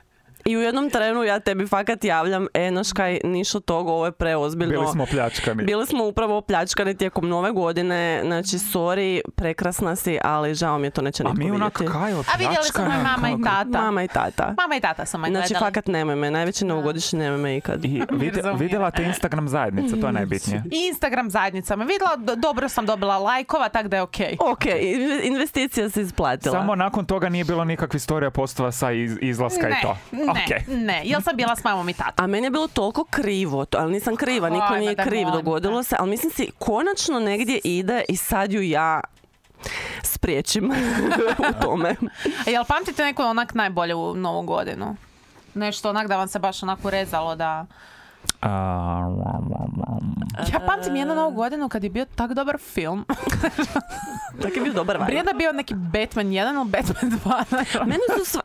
I u jednom trenu ja tebi fakat javljam, e, naš kaj, niš od toga, ovo je preozbiljno. Bili smo pljačkani. Bili smo upravo pljačkani tijekom nove godine, znači, sorry, prekrasna si, ali žao mi je to neće niko vidjeti. A mi onak kaj od A vidjeli su me mama i tata. Mama i tata. Mama i tata su me Znači, gledali. fakat nemoj me, najveći novogodišnji nemoj me ikad. I vidjela, vidjela te Instagram zajednica, to je najbitnije. Instagram zajednicama. Vidjela, do- dobro sam dobila lajkova, tak da je okej. Ok, investicija se isplatila. Samo nakon toga nije bilo nikakvih storija postava sa iz, izlaska Ne, i to. ne, Okay. ne. Jel sam bila s mamom i tatom? A meni je bilo toliko krivo, to, ali nisam kriva, niko Oj, nije ma da kriv, molim dogodilo se, ali mislim si, konačno negdje ide i sad ju ja spriječim u tome. A jel pamtite neku onak najbolje u novu godinu? Nešto onak da vam se baš onako rezalo da... A, Ja pamtim jednu novu godinu kad je bio tak dobar film. Tak je bio dobar vibe. Prije da je bio neki Batman jedan ili Batman dva. Meni su sve...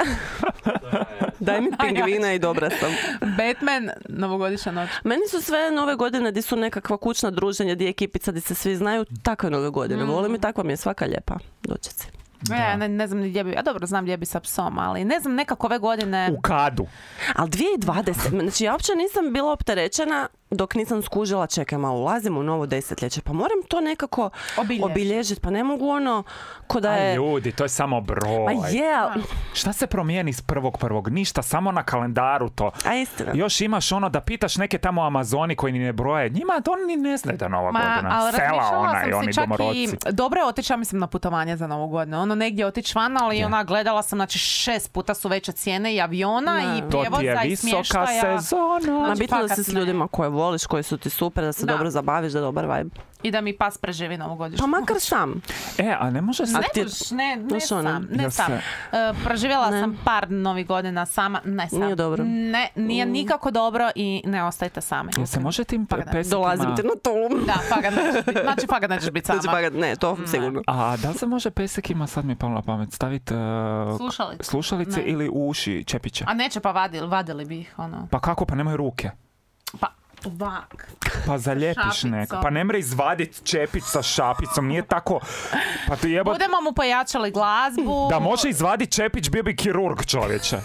Daj mi pingvina i dobra sam. Batman, novogodišnja noć. Meni su sve nove godine gdje su nekakva kućna druženja, gdje je ekipica, gdje se svi znaju, takve nove godine. Volim i takva mi je svaka lijepa. Dočeci. Ja ne, ne znam ni gdje bi, ja dobro znam gdje bi sa psom, ali ne znam nekako ove godine... u kadu. Ali dvije tisuće dvadesete. Znači ja uopće nisam bila opterećena dok nisam skužila, čekaj malo, ulazim u novo desetljeće, pa moram to nekako Obilježiti. obilježiti, pa ne mogu ono ko da A je... ljudi, to je samo broj. Ma je, ali- Šta se promijeni s prvog prvog? Ništa, samo na kalendaru to. a istina. Još imaš ono da pitaš neke tamo Amazoni koji ni ne broje. Njima to oni ne znaju da je Nova Ma, godina. ali Sela razmišljala ona sam i si oni čak i domorodci. dobro je otići, ja mislim, na putovanje za Novu godinu. Ono negdje otići van, ali Je. ona gledala sam, znači šest puta su veće cijene i aviona Da. i To ti je prijevoza i visoka smještaja. sezona. Ma Znači, bitno da fakat si s ne. ljudima koje voliš, koji su ti super, da se Da. dobro zabaviš, da je dobar vibe. I da mi pas preživi novogodišnju. Pa makar sam. E, a ne može se... A Ne, ti- možeš, ne, ne Znaš ono, sam, ne jel sam. se- E, proživjela Ne. sam par novih godina sama, ne sam. Nije dobro. Ne, nije nikako dobro i ne ostajte same. Jel se može tim Pa da. pesikima... Dolazim ti na to. Da, fakat nećeš biti, znači fakat nećeš biti sama. Znači, pa, ne, to sigurno. A da li se može pesekima, sad mi je palo na pamet, staviti uh, Slušalice. slušalice Ne. ili u uši čepiće? A neće pa vadili, vadili bi ih, ono. Pa kako, pa nemaju ruke. Pa, ovak. Pa zaljepiš Šapicom. neko. Pa ne mre izvadit čepić sa šapicom, nije tako... Pa ti jeba... Budemo mu pojačali glazbu. Da može izvadit čepić, bio bi kirurg, čovječe.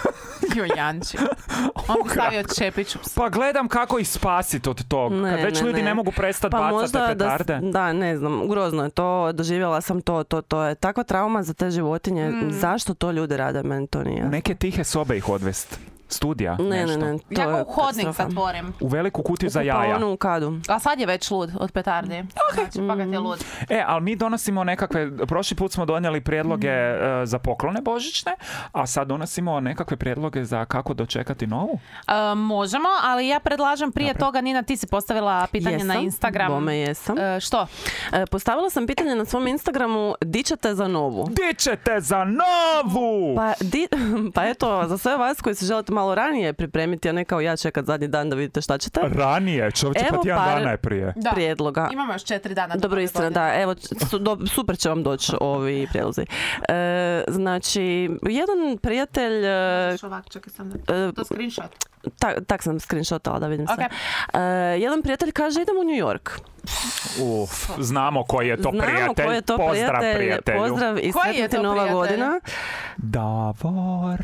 Jo, Janči. On bi stavio čepić u psu. Pa gledam kako ih spasit od tog. Ne, Kad već ne, ljudi ne. ne mogu prestati Pa bacati možda da, petarde. da, ne znam, grozno je to, doživjela sam to, to, to je takva trauma za te životinje. Mm. Zašto to ljudi rade, meni to nije U jasno. neke tihe sobe ih odvest. Studija, Ne, ne, nešto. ne, to Ja ga je u hodnik katastrofa. zatvorim. U veliku kutiju za jaja. Kuponu u kadu. A sad je već lud od petardi. Znači, fakat je lud. E, ali mi donosimo nekakve, prošli put smo donijeli prijedloge e, za poklone božićne, a sad donosimo nekakve prijedloge za kako dočekati novu. E, možemo, ali ja predlažem prije Dobro. toga, Nina, ti si postavila pitanje Jesam, na Instagram. bome jesam. E, što? E, postavila sam pitanje na svom Instagramu, di ćete za novu? Di ćete za novu? Pa, di, pa eto, za sve vas koji se želite malo ranije pripremiti, a ne kao ja čekat zadnji dan da vidite šta ćete. Ranije, čovječe, pa Evo tjedan par- dana je prije. Da. Prijedloga. Imamo još četiri dana. do Dobro, nove istina, godine. da. Evo, su, do, super će vam doći ovi prijedlozi. E, znači, jedan prijatelj, e, Još ovak, čekaj sam da... e, To screenshot. tak, tak sam screenshotala da vidim Ok. sve. E, jedan prijatelj kaže idem u New York. Uf, znamo koji je to Znamo prijatelj. ko je to Pozdrav prijatelj. prijatelju. Pozdrav i Koji je sretna ti to nova prijatelj? godina. Davor.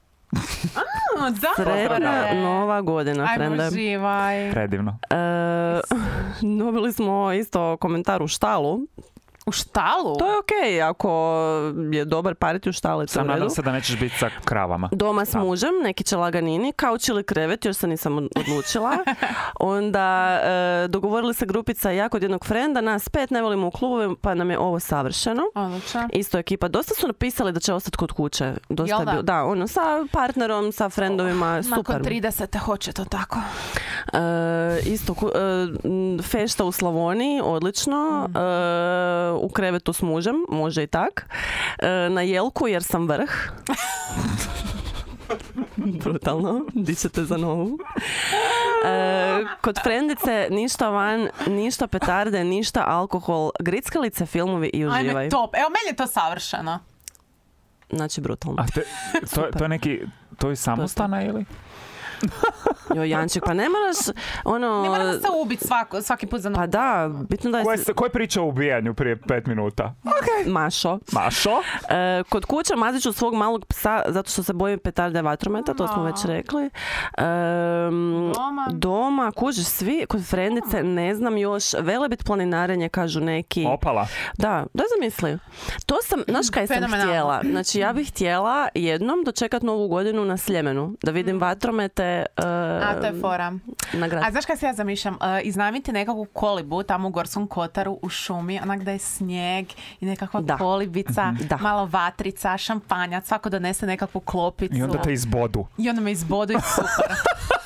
O, da, Sretna dobre. nova godina, frende. Ajmo, živaj. Predivno. E, dobili smo isto komentar u štalu. U štalu? To je okej, ako je dobar pariti u štali, to je Sam u redu. nadam se da nećeš biti sa kravama. Doma s Da. mužem, neki će laganini, kauč ili krevet, još se nisam odlučila. Onda e, dogovorili se grupica ja kod jednog frenda, nas pet, ne volimo u klubove, pa nam je ovo savršeno. Odlično. Isto ekipa, dosta su napisali da će ostati kod kuće. Dosta Jel je da? bilo- da, ono, sa partnerom, sa frendovima, super. Nakon tridesete hoće to tako. E, isto, ku- e, m, fešta u Slavoniji, odlično. E, u krevetu s mužem, može i tak. E, na jelku jer sam vrh. Brutalno, di ćete za novu. E, kod frendice ništa van, ništa petarde, ništa alkohol, grickalice, filmovi i uživaj. Ajme, top. Evo, meni je to savršeno. Znači, brutalno. A te, to, to je neki, to je samostana ili? Jo, Janček, pa ne moraš, ono... Ne moramo se ubiti svako, svaki put za novu. Pa da, bitno da je... Koje, se- koje priča o ubijanju prije pet minuta? Ok, Mašo. Mašo? E, kod kuće mazit ću svog malog psa zato što se bojim petarde vatrometa, to smo već rekli. E, Doma. Doma, kužiš svi, kod frendice, ne znam još, Velebit planinarenje, kažu neki. Opala. Da, da zamisli. To sam, znaš kaj sam Fenomenalno. htjela? Znači, ja bih htjela jednom dočekat Novu godinu na Sljemenu, da vidim vatromete e, A, to je fora. na grad. A znaš kaj se ja zamišljam? Uh, iznajmiti nekakvu kolibu tamo u Gorskom kotaru u šumi, onak da je snijeg i nekakva Da. kolibica, Da. malo vatrica, šampanjac, svako donese nekakvu klopicu. I onda te izbodu. I onda me izbodu i super.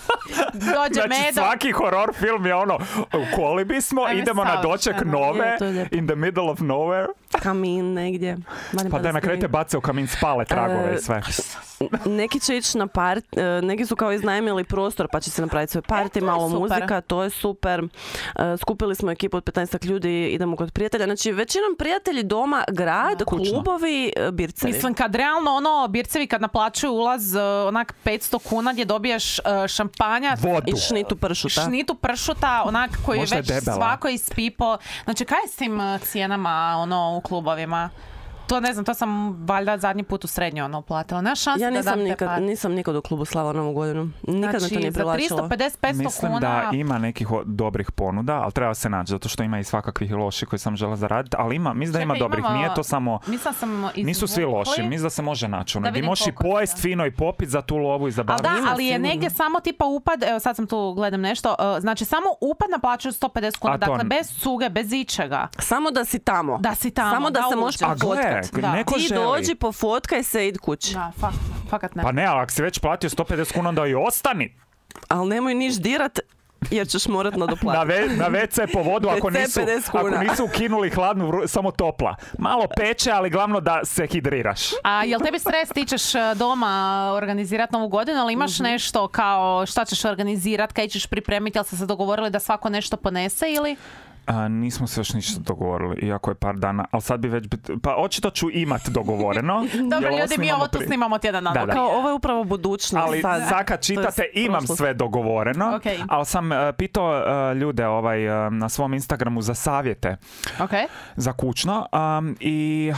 Dođe Znači medo. svaki horor film je ono, u kolibi smo, Ajme, idemo na doček savršeno. nove, Je, to je lijepo. in the middle of nowhere. Kamin negdje. Valjda Pa da na kraju te bace u kamin, spale tragove i sve. Neki će ići na part, e, neki su kao iznajmili prostor pa će se napraviti svoj party, E, to je malo super. muzika, to je super. E, skupili smo ekipu od petnaest ljudi, idemo kod prijatelja. Znači većinom prijatelji doma, grad, Kućno. klubovi, e, bircevi. Mislim, kad realno ono, bircevi kad naplaćuju ulaz uh, onak petsto kuna gdje dobiješ uh, šampanjac, Vodu. I šnitu pršuta. šnitu pršuta, onak koji Možda je je već debela. svako ispipo. Znači, kaj je s tim uh, cijenama ono, u klubovima? To ne znam, to sam valjda zadnji put u srednju ono uplatila. Nema šanse Ja da nisam dam te nikad, pare. nisam nikad u klubu slava Novu godinu. Nikad me Znači, to nije za privlačilo. tristo pedeset do petsto Mislim kuna... da ima nekih o- dobrih ponuda, ali treba se naći, zato što ima i svakakvih loših koji sam žela zaraditi, ali ima, mislim da ima Čekaj, dobrih, imamo- nije to samo... Mislim sam Nisu svi izvukli. loši, mislim da se može naći. Ono, Da gdje vidim možeš i koliko pojest se- fino i popit za tu lovu i za Ali bar. da, Ima, ali je sigurno. negdje samo tipa upad, evo sad sam tu gledam nešto, uh, znači samo upad naplaćuju sto pedeset kuna, A to- dakle bez cuge, bez ičega. Samo da si tamo. Da si tamo, Samo da, da se možeš uđeš. A gle, pofotkat. Da. neko Ti želi. dođi, pofotkaj se i idi kući. Da, fakt, fakat ne. Pa ne, ali ako si već platio sto pedeset kuna, onda i ostani. Ali nemoj niš dirat jer ćeš morat Na, nadoplatiti. ve, na ve ce po vodu ako ve ce nisu, pedeset ako kuna. nisu ukinuli hladnu, vru- samo topla. Malo peče, ali glavno da se hidriraš. A jel tebi stres, ti ćeš uh, doma organizirati Novu godinu, ali imaš nešto kao šta ćeš organizirati, kaj ćeš pripremiti, jel ste se dogovorili da svako nešto ponese ili? A, nismo se još ništa dogovorili, iako je par dana, ali sad bi već... bit- Pa očito ću imat dogovoreno. Dobro, jer ovo ljudi, mi snimamo ovo tu prije. snimamo tjedan Da, dan. da. Kao ovo je upravo budućnost. Ali sad. sad kad čitate, To je imam prošlost. sve dogovoreno, Ok. ali sam uh, pitao uh, ljude ovaj, uh, na svom Instagramu za savjete Ok. za kućno um, i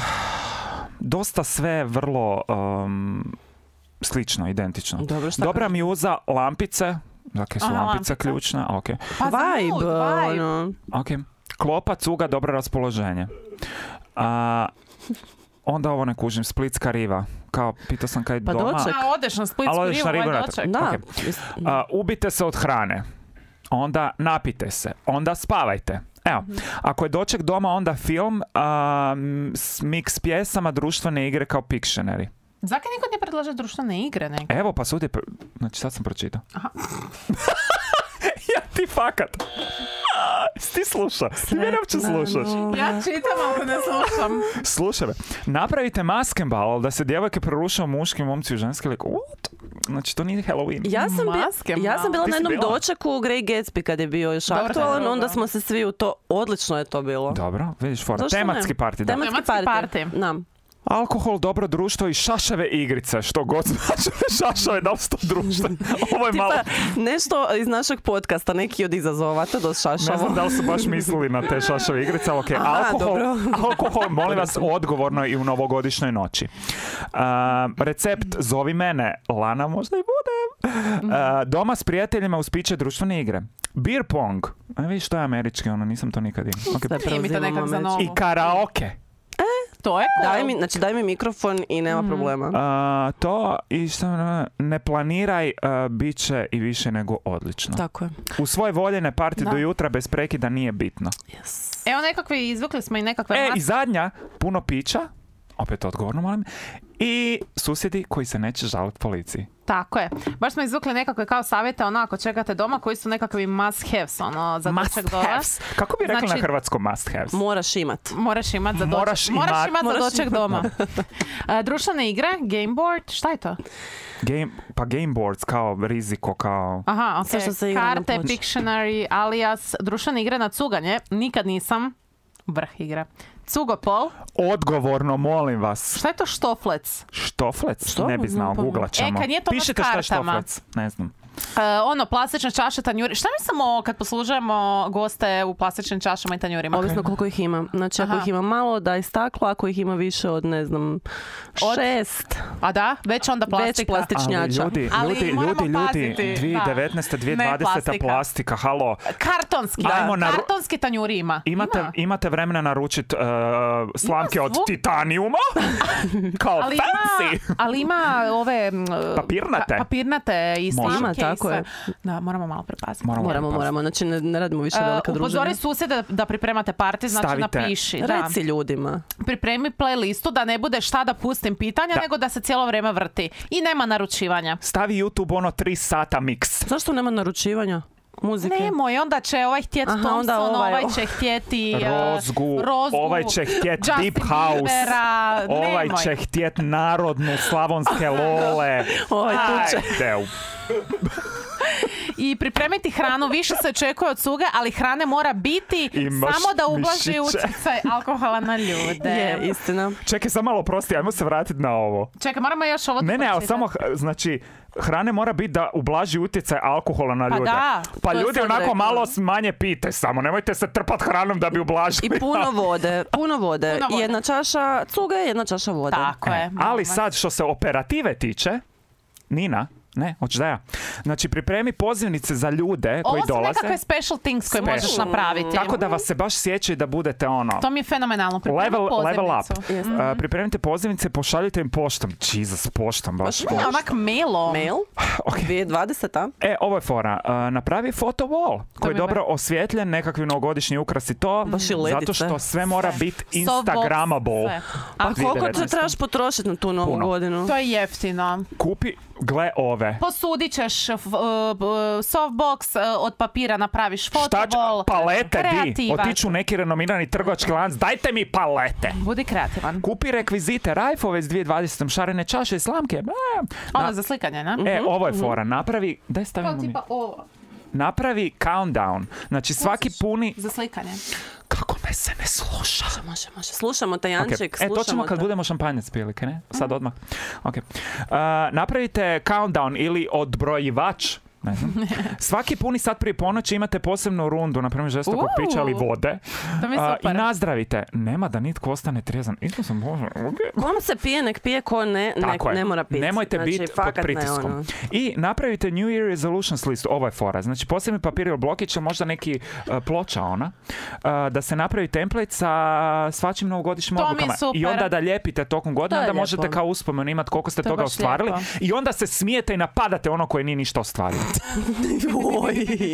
dosta sve vrlo um, slično, identično. Dobro, šta Dobra mi uza lampice, dakle su Aha, lampice lampice. ključne, ok. Pa za Vibe, mood, vibe. ono. Ok. Klopa, cuga, dobro raspoloženje. A, onda ovo ne kužim, splitska riva. Kao, pitao sam kaj Pa doma. doček. A odeš na Splitsku Ali odeš rivu, na rivu ovaj natrag. doček. Da. Ok. A, ubite se od hrane. Onda napite se. Onda spavajte. Evo, ako je doček doma, onda film, a, m, s- miks pjesama, društvene igre kao Pictionary. Zakaj niko ne predlaže društvene igre neke? Evo, pa sudi, pr- znači sad sam pročitao. Aha. Ja ti fakat. Ti sluša. Ti mene uopće slušaš. Ja čitam, ali ne slušam. Slušaj me, napravite maskenbal da se djevojke preruše u muški, momci u ženski lik. What? Znači, to nije Halloween. Ja sam, bi- Maske ja sam bila Ti na si jednom bila? dočeku u Grey Gatsby kad je bio još Dobro, aktualan, dobro. onda smo se svi u to, odlično je to bilo. Dobro, vidiš fora. Zašto ne? Tematski party, da. Tematski Tematski party. party. Da. Alkohol, dobro društvo i šašave igrice. Što god znači šašave, da li su to društvo? Ovo je malo... Tipa, nešto iz našeg podcasta, neki od izazova, to dosta Ne šašavo. znam da li su baš mislili na te šašave igrice, ali ok. Aha, Alkohol, dobro. alkohol, molim vas, odgovorno i u novogodišnjoj noći. A, recept zovi mene, Lana možda i budem. A, doma s prijateljima uz piće društvene igre. Beer pong. A vidiš, to je američki, ono, nisam to nikad imao. Ok. Sve Nije mi to preuzimamo nekak za među. novo. I karaoke. To je Daj mi, znači daj mi mikrofon i nema problema. A, to i što ne planiraj, a, bit će i više nego odlično. Tako je. U svoje voljene parti Da. do jutra bez prekida nije bitno. Yes. Evo nekakvi, izvukli smo i nekakve E, mas- i zadnja, puno pića, opet odgovorno molim, i susjedi koji se neće žaliti policiji. Tako je. Baš smo izvukli nekakve kao savjete onako čekate doma koji su nekakvi must haves ono za Must doček doma. haves. Kako bi rekli Znači- na hrvatskom must haves? Moraš imat. Moraš imat za doček. Moraš Moraš imat- imat za Moraš doček imat. doma. E, društvene igre, game board, šta je to? Game, pa game boards kao riziko, kao... Aha, ok. Sve što se igra na Karte, ploči. Pictionary, alias, društvene igre na cuganje. Nikad nisam. Vrh igre. Cugopol. Odgovorno, molim vas. Šta je to štoflec? Štoflec? Što? Ne bi znao, Znam, pa- googlat ćemo. E, kad nije to baš Pišite šta je kartama. štoflec? Ne znam. ono, plastične čaše, tanjuri. Šta mislimo kad poslužujemo goste u plastičnim čašama i tanjurima? Ovisno koliko ih ima. Znači, ako Aha. ih ima malo, daj staklo, ako ih ima više od, ne znam, Od- šest, A da? Već onda već plastika. Ali plastičnjača. ljudi, Ali ljudi, moramo ljudi, ljudi, paziti, dvije tisuće devetnaeste. dvije tisuće dvadeseta Ne plastika. plastika, halo. Kartonski. Ajmo na- Kartonski tanjuri ima. Imate, Ima. imate vremena naručiti uh, slamke od svu- titanijuma? Kao Ali ima, fancy! ali ima ove... mm, Papirnate? ka- papirnate i Može. slamke Ima, i tako sve. je. Da, moramo malo prepaziti. Moramo Moramo, prepaziti. moramo. Znači, ne, ne radimo više Uh, velika druženja. upozori susjede da pripremate party, znači Stavite. napiši. Da. Reci ljudima. Pripremi playlistu da ne bude šta da pustim pitanja, Da. nego da se cijelo vrijeme vrti. I nema naručivanja. Stavi YouTube ono tri sata mix. Zašto nema naručivanja muzike? Nemoj, onda će ovaj htjeti Aha, Thompson, onda ovaj- ovaj će htjeti uh, Rozgu, Rozgu, ovaj će htjet Justin Deep House, Biebera, ovaj nemoj. će htjet narodnu slavonske lole. Ovaj tuče. Ajde, u- I pripremiti hranu, više se očekuje od suge, ali hrane mora biti Imaš samo da ublaži mišiće. utjecaj alkohola na ljude. Je, istina. Čekaj, samo malo prosti, ajmo se vratiti na ovo. Čekaj, moramo još ovo Ne, ne, ali pročitati. samo, h- znači, hrane mora biti da ublaži utjecaj alkohola na Pa ljude. da, Pa to je ljudi sad onako rekla. malo s- manje pite samo, nemojte se trpat hranom da bi ublažili. I puno vode. Puno vode. Puno vode. Jedna čaša cuge, jedna čaša vode. Tako je. Ali sad što se operative tiče, Nina, ne, hoćeš da ja. Znači, pripremi pozivnice za ljude koji Ovo su dolaze. nekakve special things koje Special. možeš napraviti. Tako da vas se baš sjećaju da budete ono... To mi je fenomenalno. Pripremi Level, level up. pozivnicu. Uh, pripremite pozivnice, pošaljite im poštom. Jesus, poštom baš. Ne, onak mailom. Mail? Ok. dvije tisuće dvadeseta. E, ovo je fora. Uh, napravi photo wall koji je mi dobro osvjetljen, nekakvi novogodišnji ukrasi to. Baš i ledice. Zato što sve mora biti Softbox, instagramable. sve. Pa A koliko devetnaesta. te trebaš potrošiti na tu novu Puno. godinu? to je jeftino. Kupi, gle ove. Posudit ćeš f- uh, b- softbox, uh, od papira napraviš Šta će, fotobol. palete di? Kreativan. Otiću u neki renomirani trgovački lanac, dajte mi palete. Budi kreativan. Kupi rekvizite, rajfove iz dvije tisuće dvadesete, šarene čaše i slamke. E, Ono na- za slikanje, ne? e, ovo je fora. Napravi, daj stavimo mi. ovo. Napravi countdown. Znači svaki puni... Za slikanje. Kako me se ne sluša? Može, može. Slušamo te, Ok. Janček, E, slušamo to ćemo kad te. budemo šampanjac pili, kaj ne? Sad odmah. Ok. Uh, napravite countdown ili odbrojivač. Ne znam. Svaki puni sat prije ponoći imate posebnu rundu, na primjer žestokog Uuu. pića ili vode. To mi je A, I super. nazdravite. Nema da nitko ostane trijezan. Isto sam bože. Okay. Kom se pije, nek pije, ko ne, nek, Tako je. ne mora piti. Nemojte znači, biti pod fakat ne, pritiskom. ono. I napravite New Year Resolutions listu. Ovo je fora. Znači posebni papir ili blokić ili možda neki uh, ploča ona. uh, da se napravi template sa svačim novogodišnjim To mi je odlukama. super. I onda da lijepite tokom To godine je da lijepo. možete kao uspomenu imati koliko ste To je toga baš ostvarili. lijepo. I onda se smijete i napadate ono koje nije ništa ostvario. Oj.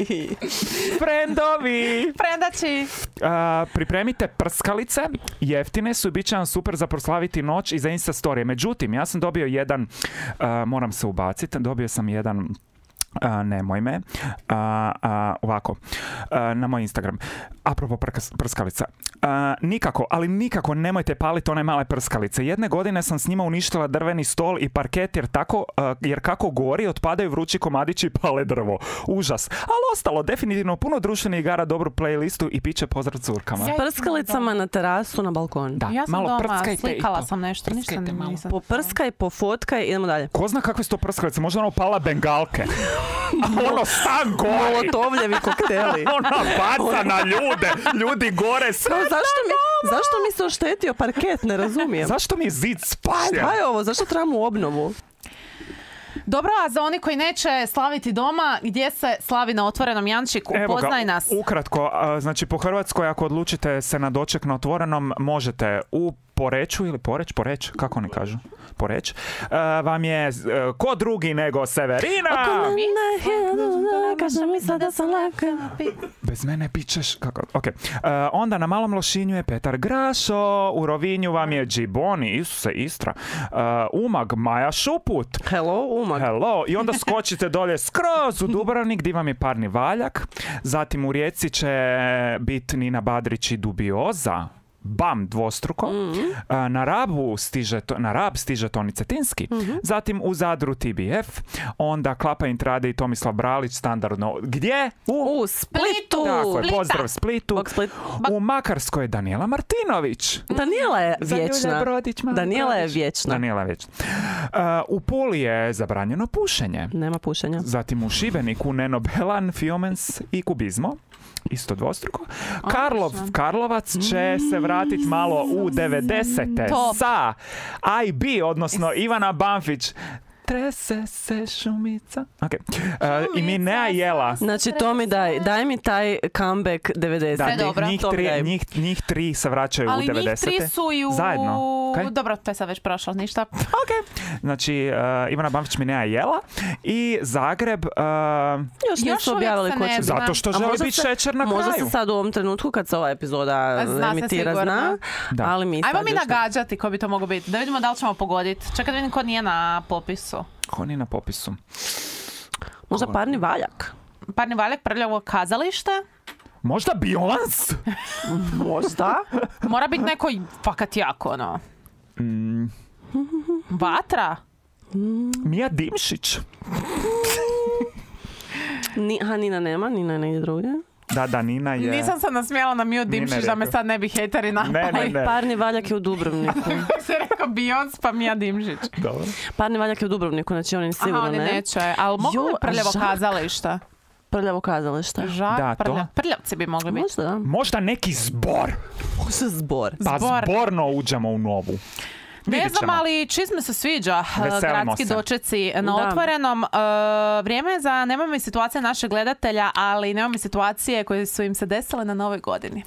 Frendovi! Prendači. Uh, pripremite prskalice, jeftine su i bit će vam super za proslaviti noć i za Insta story. Međutim, ja sam dobio jedan, uh, moram se ubaciti, dobio sam jedan Uh, nemoj me. Uh, uh, ovako. Uh, na moj Instagram. Apropo prkas- prskalica. Uh, nikako, ali nikako nemojte paliti one male prskalice. Jedne godine sam s njima uništila drveni stol i parket jer, tako, uh, jer kako gori otpadaju vrući komadići i pale drvo. Užas. Ali ostalo, definitivno puno društvenih igara, dobru playlistu i piće pozdrav curkama. Ja- Prskalicama na terasu na balkon. Da, Ja sam malo doma, prskajte i slikala to. sam nešto, ništa Prskajte ne malo. nisam. Poprskaj, pofotkaj, idemo dalje. Ko zna kakve su to prskalice? Možda ono pala bengalke. A ono stan gori. Molotovljevi kokteli. Ona baca na ljude. Ljudi gore sve. No, zašto, mi, zašto mi se oštetio parket, ne razumijem. Zašto mi zid spalja? Šta je ovo, zašto trebamo obnovu? Dobro, a za oni koji neće slaviti doma, gdje se slavi na otvorenom, Jančik, upoznaj nas. Ukratko, a, znači po Hrvatskoj ako odlučite se na doček na otvorenom, možete u Poreču ili Poreć, Poreć, kako oni kažu? Poreć. E, vam je e, ko drugi nego Severina. Kaže misle da sam laka. Bez mene pićeš kako. Ok. E, onda na Malom Lošinju je Petar Grašo, u Rovinju vam je Džiboni, Isuse, Istra. E, Umag, Maja Šuput. Hello, umag. Hello. I onda skočite dolje skroz u Dubrovnik gdje vam je Parni Valjak. Zatim u Rijeci će biti Nina Badrić i Dubioza. bam, dvostruko. Mm-hmm. A, na Rabu stiže, to, na Rab stiže Toni Cetinski. Mm-hmm. Zatim u Zadru T B F. Onda Klapa Intrade i Tomislav Bralić standardno. Gdje? U, U Splitu. Tako je, Splita. pozdrav Splitu. Bog Split. U Makarskoj je Danijela Martinović. Daniela je Danijela vječna. Brodić, ma, Daniela je Brodić. vječna. Daniela je vječna. Uh, u Puli je zabranjeno pušenje. Nema pušenja. Zatim u Šibeniku Neno Belan, Fiomens i Kubizmo. Isto dvostruko. Karlov, Karlovac će se vratiti malo u devedesete Top. sa I B, odnosno Ivana Banfić. Trese se šumica. Okay. Uh, I Minea Jela. Znači, to mi daj, daj mi taj comeback devedeset. Da, Sve dobro. njih, To mi tri, daj. njih, njih tri se vraćaju Ali u njih devedesete. tri su i u... Zajedno. Kaj? Dobro, to je sad već prošlo, ništa. Ok. Znači, uh, Ivana Banfić, Minea Jela i Zagreb... Uh, Još Još nisu uvijek objavili se ko ne će zna. zato što A želi možda biti se- šećer na Možda kraju. se sad u ovom trenutku kad se ova epizoda Zna se emitira sigurno. zna, Da. ali mi Ajmo sad mi još ne- nagađati ko bi to moglo biti. Da vidimo da li ćemo pogoditi. Čekaj da vidim ko nije na popisu. Ko nije na popisu? Možda parni valjak. Parni valjak, Prljavo kazalište. Možda Beyoncé? Možda. Mora biti neko fakat jako, ono. Mm, Vatra? Mija Dimšić. Ni, ha, Nina nema, Nina je negdje drugdje. Da, da, Nina je... Nisam se nasmijala na Miju Dimšić da me rekao. sad ne bi hejteri Ne, napali. ne, ne. Parni valjak je u Dubrovniku. Se rekao Beyoncé pa Mija Dimšić. Dobro. Parni valjak je u Dubrovniku, znači oni sigurno Aha, oni ne. neće. Ali mogu Jo, li a Prljavo Žak? kazalište? Prljavo kazalište. Žak, Da, to. Prljav. Prljavci bi mogli biti. Možda da. Možda neki zbor. Možda zbor. Pa Zbor. zborno uđemo u novu. Ne Vidjet znam, ćemo. ali čizme se sviđa. Veselimo Gradski se. dočeci na Da. otvorenom. E, vrijeme je za nemoj mi situacije naših gledatelja, ali nemoj mi situacije koje su im se desile na Novoj godini.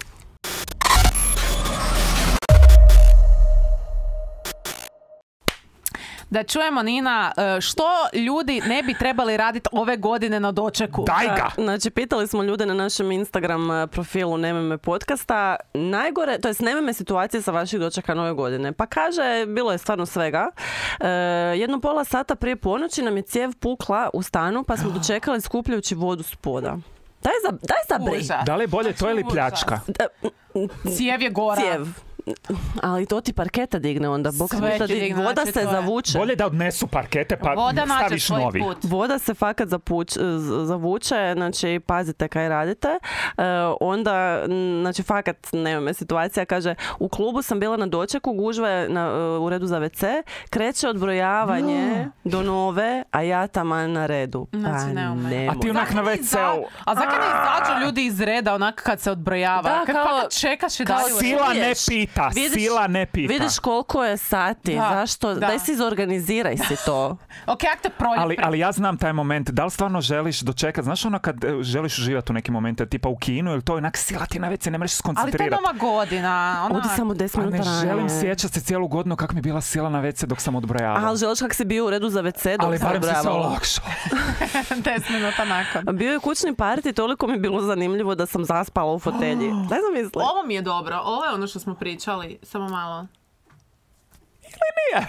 Da čujemo, Nina, e, što ljudi ne bi trebali raditi ove godine na dočeku? Daj ga! Znači, pitali smo ljude na našem Instagram eh, profilu Nemoj me podcasta. Najgore, to jest Nemoj me situacije sa vaših dočeka nove godine. Pa kaže, bilo je stvarno svega. E, jedno pola sata prije ponoći nam je cijev pukla u stanu, pa smo dočekali skupljajući vodu s poda. Daj za, daj za bri. Užas. Da li je bolje to ili Užas. pljačka? Cijev je gora. Cijev. Ali to ti parketa digne onda. Bog Sve puta ti di- digne, voda znači se to je- zavuče. Bolje da odnesu parkete pa Voda nađe staviš svoj novi. put. Voda se fakat zapuć, z- zavuče, znači pazite kaj radite. E, onda, n- znači fakat nema me situacija, kaže u klubu sam bila na dočeku, gužva je na, u redu za ve ce, kreće odbrojavanje do nove, a ja taman na redu. Znači, Pa ne ume. nemoj. A ti onak na ve ceu. A zakaj ne izađu ljudi iz reda onak kad se odbrojava? Da, kad kao- fakat čekaš i kao dalje. si- Sila ne Vidiš, pita, vidiš- sila ne pita. Vidiš koliko je sati, Da, zašto? da. Daj si izorganiziraj si to. Ok, jak te prolje... Ali, ali ja znam taj moment, da li stvarno želiš dočekati, znaš ono kad e, želiš uživati u nekim momente, tipa u kinu ili to onak sila ti na ve ce, ne možeš se Ali to je koncentrirati. nova godina. Onak... Odi samo deset Pa minuta ne ranije. želim sjećati se cijelu godinu kako mi je bila sila na ve ce dok sam odbrojavao. Ali želiš kak si bio u redu za ve ce dok Ali sam barem si se odbrojavala? olakšao. deset minuta nakon. Bio je kućni parti, toliko mi je bilo zanimljivo da sam zaspala u fotelji. Daj zamisli. Ovo mi je dobro. Ovo je ono što smo pričali. Samo malo. Nije.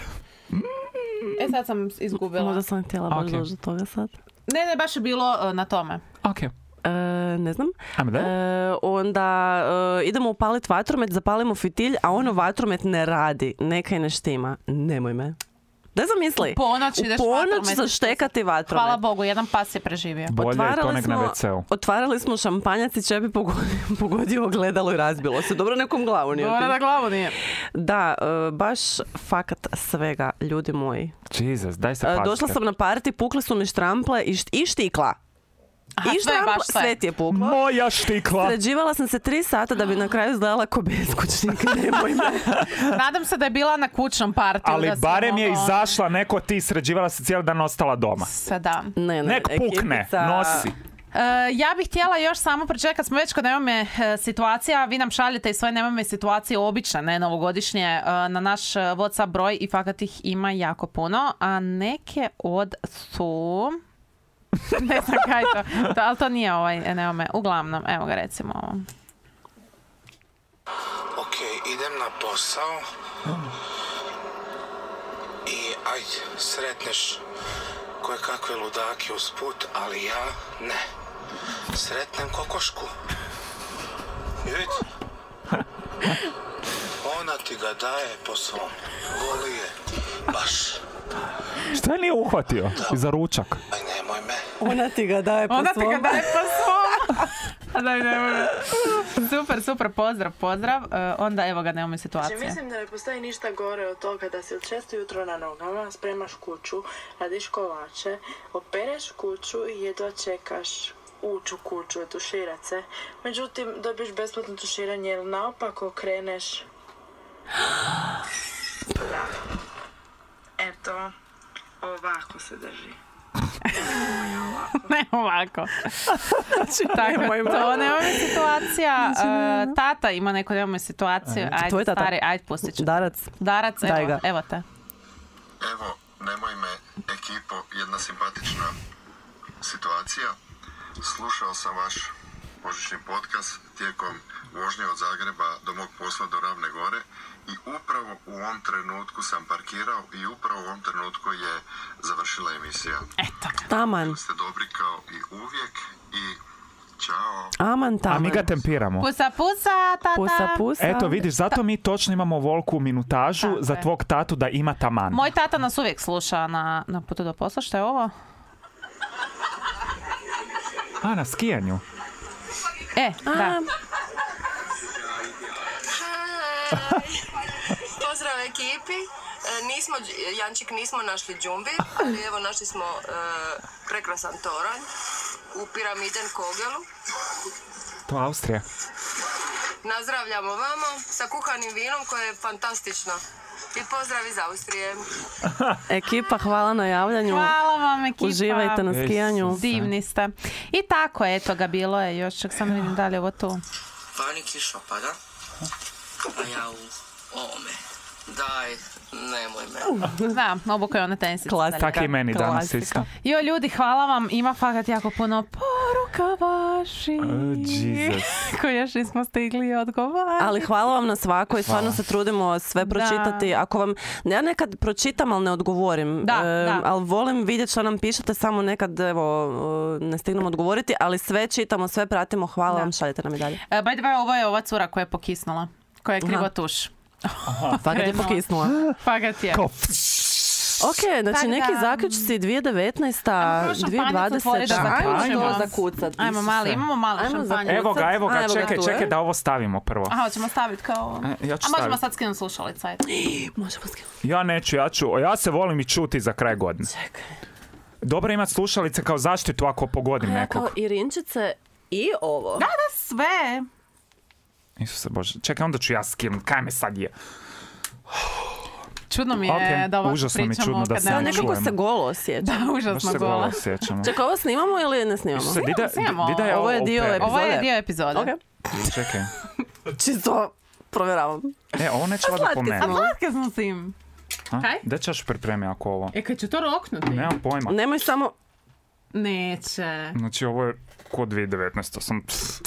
E, sad sam izgubila. Možda sam htjela baš Ok. doći do toga sad. Ne, ne, baš je bilo uh, na tome. Ok, E, ne znam. ajmo da. E, onda e, idemo upaliti vatromet, zapalimo fitilj, a ono vatromet ne radi. Nekaj ne štima. Nemoj me. Daj zamisli. U ponoć ideš U ponoć vatromet. zaštekati vatromet. Hvala Bogu, jedan pas je preživio. Bolje je to nek na ve ceu. otvarali smo šampanjac i Čepi pogodio, pogodio ogledalo i razbilo se. Dobro, nekom glavu nije Dobro otišlo. da glavu nije. Da, e, baš fakat svega, ljudi moji. Jesus, daj se E, pazite. došla sam na parti, pukle su mi štrample i, št- i štikla. Aha, I sve je štrample, baš sve. sve ti je puklo. Moja štikla. Sređivala sam se tri sata da bi na kraju izgledala ko beskućnik. Nemoj me. Nadam se da je bila na kućnom partiju. Ali da se barem je moglo- izašla, neko ti sređivala se cijeli dan ostala doma. Se da. Ne, ne, Nek pukne, ekipica- nosi. E, ja bih htjela još samo pričekati, smo već kod Nemoj me e, situacija, vi nam šaljete i svoje Nemoj me situacije obične, ne novogodišnje, e, na naš e, WhatsApp broj i fakat ih ima jako puno, a neke od su... ne znam kaj to, to, ali to nije ovaj Nemoj me, uglavnom, evo ga recimo ovo. Ok, idem na posao i ajde, sretneš koje kakve ludake usput, ali ja ne. Sretnem kokošku. I vidi. ona ti ga daje po svom. Voli je, baš. Šta je nije uhvatio? Za ručak. Aj, nemoj me. Ona ti ga daje po Ona svom. ti ga daje po svom. Daj, nemoj me. Super, super, pozdrav, pozdrav. Uh, onda evo ga, nemoj situacije. Znači, mislim da ne postoji ništa gore od toga da si od šest ujutro na nogama, spremaš kuću, radiš kolače, opereš kuću i jedva čekaš ući u kuću, tuširat se. Međutim, dobiješ besplatno tuširanje ili naopako kreneš. Da. Eto, ovako se drži. Ne ovako. Tako, to nemoj me situacija. Uh, tata ima neko nemoj me situaciju. Ajde, Tvoj tata? stari, ajde, pustit ću. Darac. Darac, Daj evo, ga. evo te. Evo, nemoj me, ekipo, jedna simpatična situacija. Slušao sam vaš božićni podcast tijekom vožnje od Zagreba do mog posla do Ravne Gore i upravo u ovom trenutku sam parkirao i upravo u ovom trenutku je završila emisija. Eto. Taman. Ste dobri kao i uvijek i čao. Aman taman. A mi ga tempiramo. Pusa, pusa, tata. Pusa, pusa. Eto vidiš, zato mi točno imamo volku minutažu Tako za je. tvog tatu da ima taman. Moj tata nas uvijek sluša na, na putu do posla. Što je ovo? A, na skijanju. E, da. Pozdrav ekipi. E, nismo, Jančik nismo našli džumbi, ali evo našli smo e, prekrasan toranj u Piramiden Kogelu. To je Austrija. Nazdravljamo vama sa kuhanim vinom koje je fantastično. I pozdrav iz Austrije. Ekipa, hvala na javljanju. Hvala vam, ekipa. Uživajte na skijanju. Divni ste. I tako, eto ga, bilo je još. Čak sam vidim dalje ovo tu. Vani kiša pada, a ja u ovome. Daj, nemoj me. Da, obuka je ona tenisica. Klasika. Tak i meni danas Klasika. isto. Jo, ljudi, hvala vam. Ima fakat jako puno poruka vaši. Oh, Jesus. Koji još nismo stigli odgovarati. Ali hvala vam na svakoj, stvarno se trudimo sve pročitati. Ako vam, ja nekad pročitam, ali ne odgovorim. Da, E, da. Ali volim vidjeti što nam pišete, samo nekad evo, ne stignemo odgovoriti, ali sve čitamo, sve pratimo. Hvala Da. vam, šaljite nam i dalje. E, by the way, ovo je ova cura koja je pokisnula. Koja je krivo Aha. tuš. Fakat je krenula. pokisnula. Fakat je. Kao, Ok, znači Tak neki da. zaključci dvije tisuće devetnaesta, Ajmo dvije tisuće šampanjac otvorit da dvadeseta. Ajmo zaključimo. to zakucat. Ajmo mali, imamo mali Ajmo šampanjac. evo ga, evo ga, A, evo ga čekaj, tu, e. čekaj da ovo stavimo prvo. Aha, hoćemo staviti kao... E, ja ću A možemo staviti. sad skinuti slušalice, ajde. Možemo skinuti. Ja neću, ja ću, ja se volim i čuti za kraj godine. Čekaj. Dobro imati slušalice kao zaštitu ako pogodim A ja nekog. kao i rinčice i ovo. Da, da, sve. Isuse Bože, čekaj, onda ću ja skinut, kaj me sad je? Čudno mi je Ok, da ovako užasno mi je pričamo čudno da kad se Ja nemamo- ne nekako čujemo. se golo osjećam. Da, Baš užasno se golo gola. osjećamo. Čekaj, ovo snimamo ili ne snimamo? Isuse, di da, snimamo. di da ja Ovo je dio operem? epizode. Ovo je dio epizode. Ok. Čekaj. Čisto provjeravam. E, ovo neće vada po slatke meni. smo. Slatke smo s tim. A? Kaj? Da ćeš pripremi ako ovo? E, kad ću to roknuti? Nemam pojma. Nemoj samo... Neće. Znači ovo je ko dvije tisuće devetnaesta. Sam...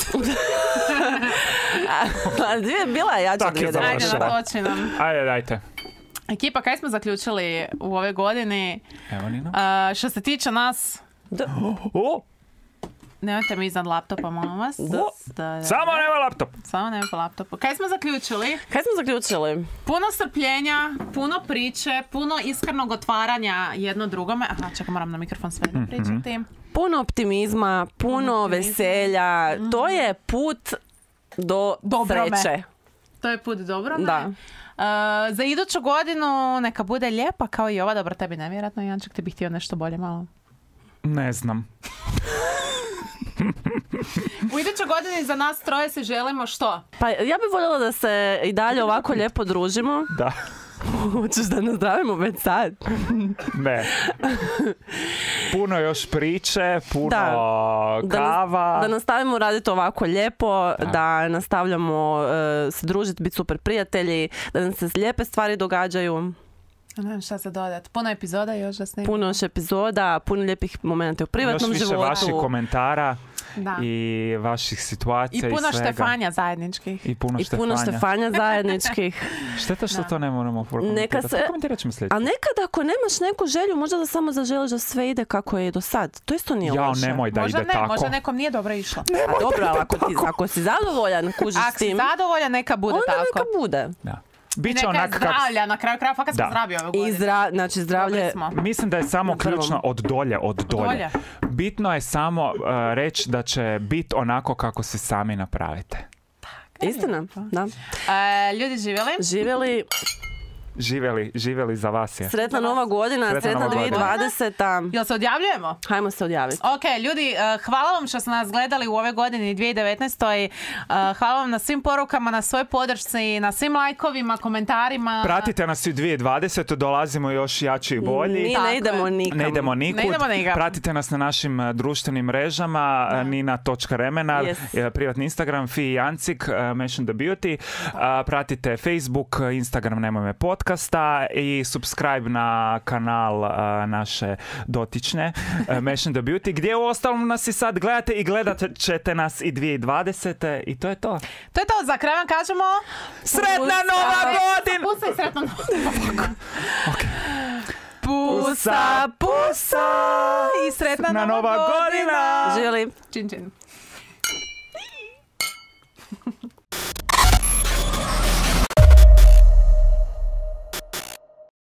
A, dvije, bila je jača Tak je dvije tisuće Ajde, završila. devetnaesta. natoči nam. Ajde, dajte. Ekipa, kaj smo zaključili u ove godini? Evo Nina. A, što se tiče nas, O, nemojte mi iznad laptopa, molim vas. O, Da, da, samo nema laptop. Samo nema po laptopu. Kaj smo zaključili? Kaj smo zaključili? Puno strpljenja, puno priče, puno iskrenog otvaranja jedno drugome. Aha, čekaj, moram na mikrofon sve da pričati. Puno optimizma, puno optimizma. veselja. To je put do Dobrome. sreće. To je put dobro. Da. za iduću godinu neka bude lijepa kao i ova. Dobro, tebi nevjerojatno, Janček, ti bih htio nešto bolje malo. Ne znam. U idućoj godini za nas troje se želimo što? Pa ja bih voljela da se i dalje ovako lijepo družimo. Da. Hoćeš da nazdravimo već sad? Ne. Puno još priče, puno Da. Da, kava. nas- da nastavimo raditi ovako lijepo, da, Da. nastavljamo e, se družiti, biti super prijatelji, da nam se lijepe stvari događaju. Ne znam šta se dodati. Puno epizoda još da snimimo. Puno još epizoda, puno lijepih momenta u privatnom još više životu. vaših komentara Da. i vaših I situacija i, puno svega. Štefanja zajedničkih. I puno I puno Štefanja. Štefanja zajedničkih. Šteta što Da. to ne moramo prokomentirati. Neka se- Prokomentirat ćemo sljedeći. A nekad ako nemaš neku želju, možda da samo zaželiš da sve ide kako je i do sad. To isto nije Jao, loše. nemoj da Možda ide ne, tako. možda nekom nije dobro išlo. A dobro, ali ako, ti, ako si zadovoljan, kužiš Ako s si tim, zadovoljan, neka bude onda tako. neka bude. Da. bit I će neka je onak kako... zdravlja, na kraju kraja fakat smo Da. zdravi ove I godine. zdra, znači zdravlje... Dobri smo. Mislim da je samo Na prvom. ključno od dolje, od dolje. dolje. Bitno je samo uh, reći da će bit onako kako si sami napravite. Istina, da. E, ljudi živjeli? Živjeli, Živjeli, živjeli za vas je. sretna nova godina, Sretna sretna nova godina. dvije tisuće dvadeseta. Jel se odjavljujemo? Hajmo se odjaviti. Ok, ljudi, eh, hvala vam što ste nas gledali u ove godini dvije tisuće devetnaestoj. Eh, Hvala vam na svim porukama, na svoj podršci, na svim lajkovima, komentarima. Pratite nas i u dvije tisuće dvadesetoj. Dolazimo još jači i bolji. Mi Tako ne je. idemo nikom. Ne idemo nikud. Ne idemo nikam. Pratite nas na našim uh, društvenim mrežama, uh, nina točka remenar, Yes. uh, privatni Instagram, Fi i Jancik, uh, Mention the Beauty. Uh, pratite Facebook, uh, Instagram Nemoj me podcasta i subscribe na kanal uh, naše dotične uh, Mention the Beauty, gdje u ostalom nas i sad gledate i gledat ćete nas i dvije tisuće dvadesete. I to je to. To je to, za kraj vam kažemo... Sretna nova godina! Pusa i sretna nova godina. Pusa, pusa! I sretna Na nova nova godina! godina! Živjeli. Čin, čin.